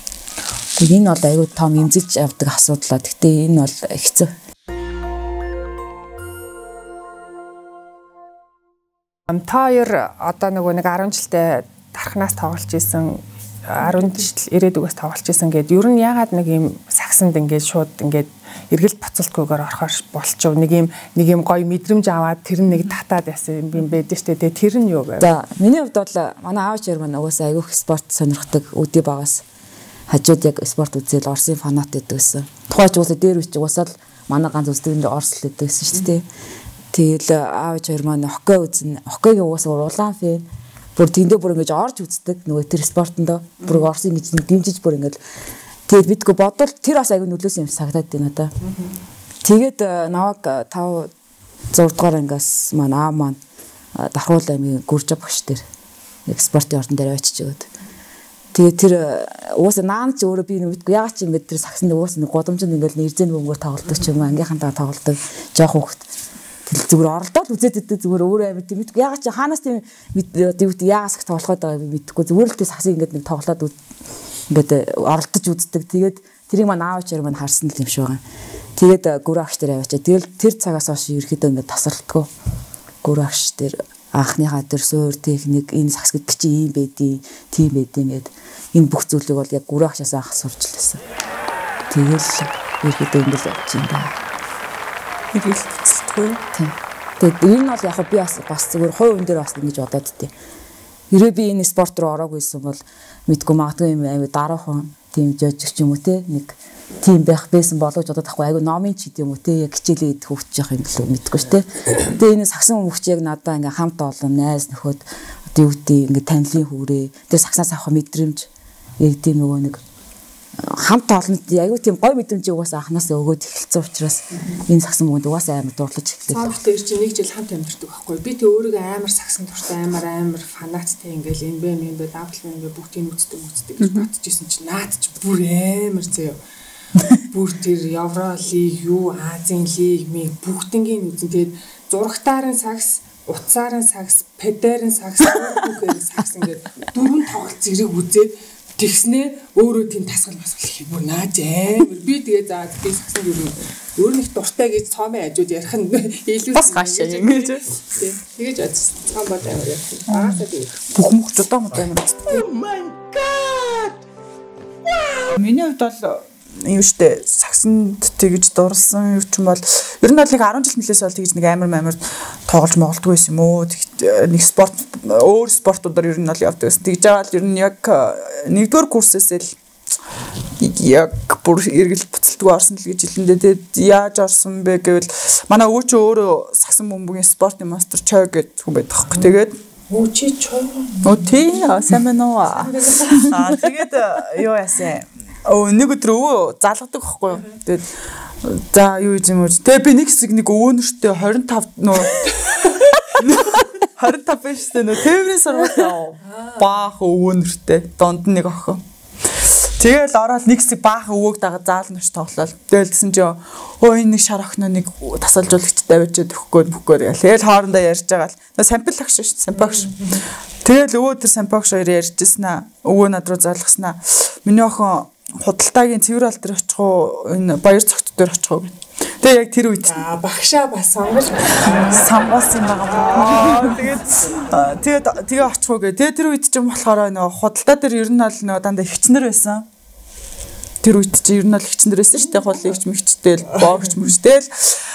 Энэ бол аюу том эмзэж явдаг асуудал. Гэхдээ энэ бол хэцүү. Та хоёр одоо нөгөө нэг арван жилдээ дархнаас тоглож исэн арван жил ирээдүгээс тоглож исэн гэд ер нь ягаад нэг юм сагсанд ингээд шууд ингээд эргэлт боцолтгүйгээр орохоор болчихв. Нэг юм нэг юм гоё мэдрэмж аваад тэр нэг татаад байсан юм байдаг шүү дээ. Тэр нь юу вэ? За миний хувьд бол манай аав ээж маань угаасаа аюух спорт сонирхдаг үдий багаас хажууд яг спорт үзэл Оросын фанат гэдэг байсан. Тухайч уусаа дээр үуч уусаа л манай ганц үздэг нь Орос л гэдэг байсан шүү дээ. Тэгэл аав хоёр маань хоккей үзэн, хоккейгийн уусаа улаан фэн. Бүр тэндээ бүр ингэж орж үздэг нөгөө тэр спортондоо бүр Оросын гэж дэмжиж бүр ингэж тэгээд бидгүй бодвол тэр бас аягүй нөлөөсөн юм сагдаад байна надаа. Тэгээд наваг тав зург дугаар ангиас маань аав маань Давхаргуул аймгийн Гүржи багш дээр спортын ордон дээр очиж өгöd. Тэгээ тэр уусаа наан ч өөрөө би мэдгүй ягаад ч юм бэ тэр сагсанд уусаа нэг годомжинд ингээл нэрзэн бөмбөр тоглодог ч юм уу ангийнхантаа тоглодог жоох хөхт тэл зүгээр оролдоод үзээд идэг зүгээр өөрөө амьд мэдгүй ягаад ч хаанаас тийм мэдээ яагаас их тоглоход байгааг мэдгүй зүгээр л тэр сагсыг ингээд нэг тоглоод ингээд оролдож үздэг. Тэгээд тэрийг маань аав чаар маань харсан л юм шиг байгаа. Тэгээд гүр агш дээр аваачаа. Тэгэл тэр цагаас хойш ерөөхдөө ингээд тасралтгүй. Гүр агш дээр анхныхаа тэр суур техник энэ сакс гэдэг чи ийм байдیں, тийм байдیں гэд энэ бүх зүйлийг бол яг гүр агшаас анх сурч лээсэн. Тэгэл ерөөхдөө ингээд явж юм да. Ирэл цэцэлтгүй. Тийм. Тэгээд энэ нь бол яг би бас бас зүгээр хувь хүн дээр бас ингэж бодоод тээ. Ерөө би энэ спорт руу ороогүйсэн бол мэдгүй магадгүй юм аяа дараахан тийм жижиг ч юм уу те нэг тийм байх байсан боловч одоо тахгүй айгу номын ч гэдэм үү те яг хичээлээ идэх хөвч явах юм болов мэдгүй ш те. Тэгээ энэ сагсан хүмүүч яг надаа ингээ хамт олон найз нөхөд одоо юу гэдэг ингээ танилын хүрээ тэгээ сагсаас авах мэдрэмж яг тийм нөгөө нэг хамт олонд айгу тийм гой мэдрэмжийг угаасаа анханасаа өгөөд эхэлсэн учраас энэ сагсан мөнд угаасаа амар дурлаж эхэллээ. Цаавар дээр чи нэг жил хамт амьдардаг байхгүй. Би тэг өөрийгөө амар сагсан дуртай амар амар фанаттай ингээл энэ бэ юм бэ даблын ингээ бүгдийг үздэг үздэг гэж бодчихсон чи наад чи бүр амар заяа. Бүр тэр Евролиг юу Азийн лиг ми бүгднийг үзэн тэгээд зурагтаарын сагс, утсаарын сагс, педарын сагс, бүгээр сагс ингээ дөрвөн тоглолт зэрэг үзээд тэгснээ өөрөө тийм тасгал масгал их бүр нааж амар би тэгээ за би сагсан юу өөр нэг дуртай гэж цоомын ажууд ярих нь илүү бас гашаа юм гэж тэгэж бодсон цаам бод амар яа багасаа би бүх мөх жодоо мод амар. Oh my god. Миний хувьд бол юу штэ сагсанд тэгж дурсан юу ч юм бол ер нь бол нэг арван жил мөлөөс бол тэгж нэг амар амар тоглож моголдгүй байсан юм уу нэг спорт өөр спортуудаар ер нь бол явдаг гэсэн тэгж аваад ер нь яг нэгдүгээр курсээс л яг бүр эргэл буцалтгүй орсон л гэж хэлэндээ тэгээд яаж орсон бэ гэвэл манай өвөө ч өөрөө сагсан бөмбөгийн спортын мастер чой гэдэг хүн байдаг хөөх тэгээд өө чи чой өө тий сайн байна уу аа тэгээд юу яасан Оо нэг өдөр өвөө залгадаг байхгүй юу. Тэгээд за юу юм уу. Тэгээ би нэг хэсэг нэг өвөнөртөө двадцать пять нөө двадцать пять байштай нөө тээврийн сургууль баах өвөнөртөө донд нэг охин. Тэгэл ороод нэг хэсэг баах өвөөг дагаад заалнаш тоглол. Тэгэл гэсэн чи өө энэ нэг шар охиноо нэг тасалжуулагчтай авчиад өгөхгүй бүхгээр гэл. Тэгэл хоорондоо ярьж байгаа л. Нөө сампл агш шүү дээ. Сампагш. Тэгэл өвөө тэр сампагш хоёр ярьжсэн аа. Өвөө над руу залгасан аа. Миний охин худалдаагийн цэвэр алт дээр очих уу энэ баяр цогт дээр очих уу. Тэгээ яг тэр үед багшаа бас сонгож сонгосон байгаа. Тэгээд тэгээд тэгээ очих уу гэ. Тэгээ тэр үед ч юм болохоор нөгөө худалдаа дээр ер нь бол нөгөө дандаа хичнэр байсан. Тэр үед чи ер нь бол хичнэр байсан шүү дээ. Хулигч мэгчтэл боогч мэгчтэл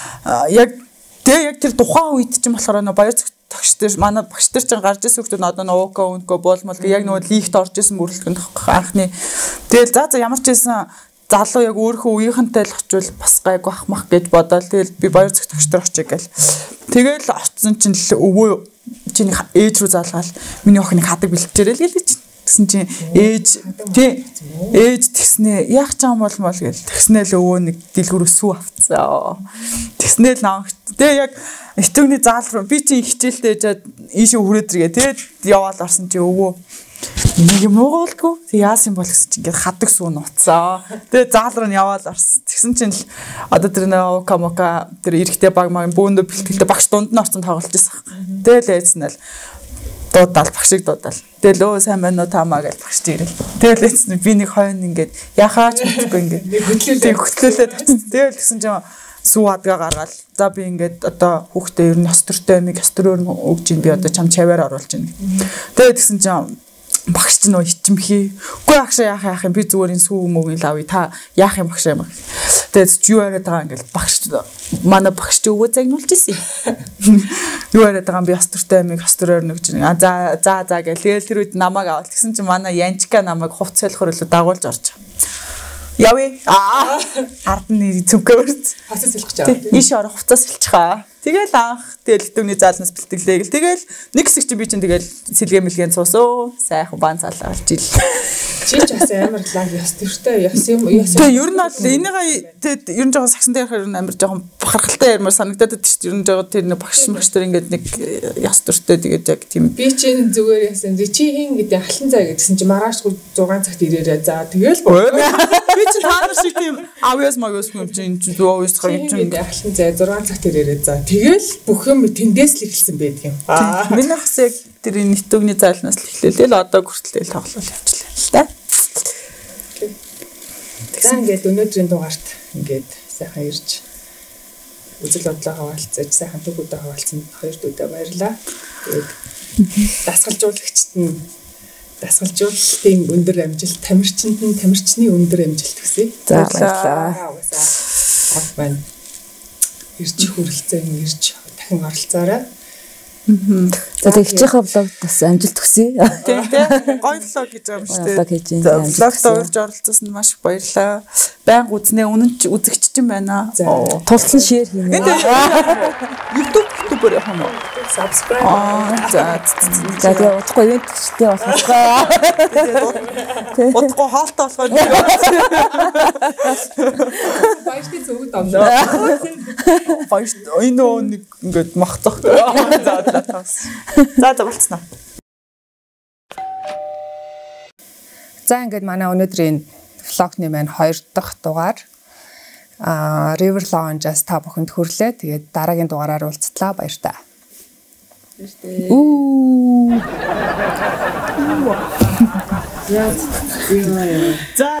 яг тэгээ яг тэр тухайн үед ч юм болохоор нөгөө баяр цогт багш тэр манай багш тэр чинь гарч ирсэн хүмүүс одоо нуука өнкө боолмол яг нөгөө лигт орж исэн мөрөлдгөнд анхны тэгэл за за ямар ч байсан залуу яг өөрийнхөө үеийнхэнтэй л очивол бас гайгүй ахмах гэж бодоол тэгэл би баяр цогт багш тэр очиж гэл тэгэл очсон чинь л өвөө чиний ээж рүү залгаал миний охиныг хадаг бэлтжээрэл гээл чинь тэгсэн чинь ээж тий ээж тэгснээ яах ч юм бол мол гэл тэгснээ л өвөө нэг дэлгүүрөө сүү авцсан тэгснээ л наах тэгээ яг итүгний заал руу би чи хичээлтэй яжаад ийшээ хүрээд иргээ тэгээд яваал орсон чи өвөө нэг юм уугаалгүй тэг яасан бол гэсэн чи ингээд хадаг сүү нуцаа тэгээд заал руу яваал орсон тэгсэн чинь л одоо тэр нөө камока тэр эрэхтэй баг маа бөөндө бэлтгэлтэй багш дунд нь орсон тоглож байсан тэгэл яйцсан л дуудаал багшиг дуудаал тэгэл өө сайн байна уу таамаа гэж багш ирэл тэгэл яйцсан би нэг хойно ингээд яхаач мэдгүй ингээд нэг хөтлөлөө хөтлөлөө тавьсан тэгэл гэсэн чинь сүү адгаа гаргаал. За би ингээд одоо хүүхдээ ер нь ёс төртэй нэг ёс төрөөр нь өгж ин би одоо чам чаваар оруулж ийн. Тэгээд тэгсэн чинь багш чинь нөө хичмхий. Үгүй багш яах яах юм би зүгээр энэ сүү мөгийг лавъя та яах юм багш юм. Тэгээд юу яриад байгаа ингээд багш манай багш чи өвөө загнуулж ирсэн. Юу яриад байгаа би ёс төртэй амиг ёс төрөөр нь өгж ийн. А за за за гэл тэгэл тэр үед намайг аваад тэгсэн чинь манай Янчка намайг хувц солихор илүү дагуулж орж. Яви аа ард нь цөмгөрч хасаа сэлэх гэж байгаа. Ийш орох хувцас сэлчихаа. Тэгэл анх тэгэл дөвний заалнаас бэлтгэлээ гэл тэгэл нэг хэсэг чи би чинь тэгэл сэлгээ мэлгэн суусоо сайхан баан цаалаа олж ил. Чи ч бас амар лаг ёс төртэй ёс юм ёс. Тэгээ ер нь бол энийгээ тэг ер нь жоохон сагсан дээр ер нь амар жоохон бахархалтай ярмаар санагдаад байдаг шүү дээ. Ер нь жоохон тэр нэг багш багш тэр ингээд нэг ёс төртэй тэгээд яг тийм би чинь зүгээр яасан чи хин гэдэг халан цай гэдгсэн чи маргааш зургаан цагт ирээрээ за тэгэл би чинь та нар шиг тийм авьяас магиос юм чинь зөө уусгах юм чинь халан цай зургаан цагт ирээрээ за тэгэл бүх юм тэндээс л эхэлсэн байдаг юм. Аа миний хас яг тэр нэтгний зайлнаас л эхлэв л одоо хүртэл тоглол явчихлаа л да. За ингээд өнөөдрийн дугаарт ингээд сайхан ирж үзэл бодлоо хаваалцаж сайхан төгөөдөө хаваалцсан хоёр дүүдэд баярлалаа. Тэгээд дасгалжуулагчд нь дасгалжуулалтын өндөр амжилт, тамирчинд нь тамирчны өндөр амжилт хүсье. За баярлалаа. Ах байна. Ирж хүрэлцэн ирж дахин оролцоорой. За тэгчихээ блог бас амжилт хүсье. Тийм тийм. Гоё блог гэж байгаа юм шүү дээ. Блог хийж байна. Блогт урьж оролцсон нь маш их баярлалаа. Баян үзнэ үнэн ч үзэгч юм байна. Тулсан шеэр хийнэ. YouTube YouTube-ээр явах юм уу? Subscribe. За за тэгээ удахгүй ивентчтэй болохгүй. Удахгүй хаалтаа болохоор Баяртай зөвөд амнаа. Баяр энэ нэг ингээд махцах. За за тас. За за болцсноо. За ингээд манай өнөөдрийн влогны маань хоёр дахь дугаар а River Lounge-аас та бүхэнд хүрлээ. Тэгээд дараагийн дугаараар уулзтлаа. Баяртай. Баяртай. Уу. За. За.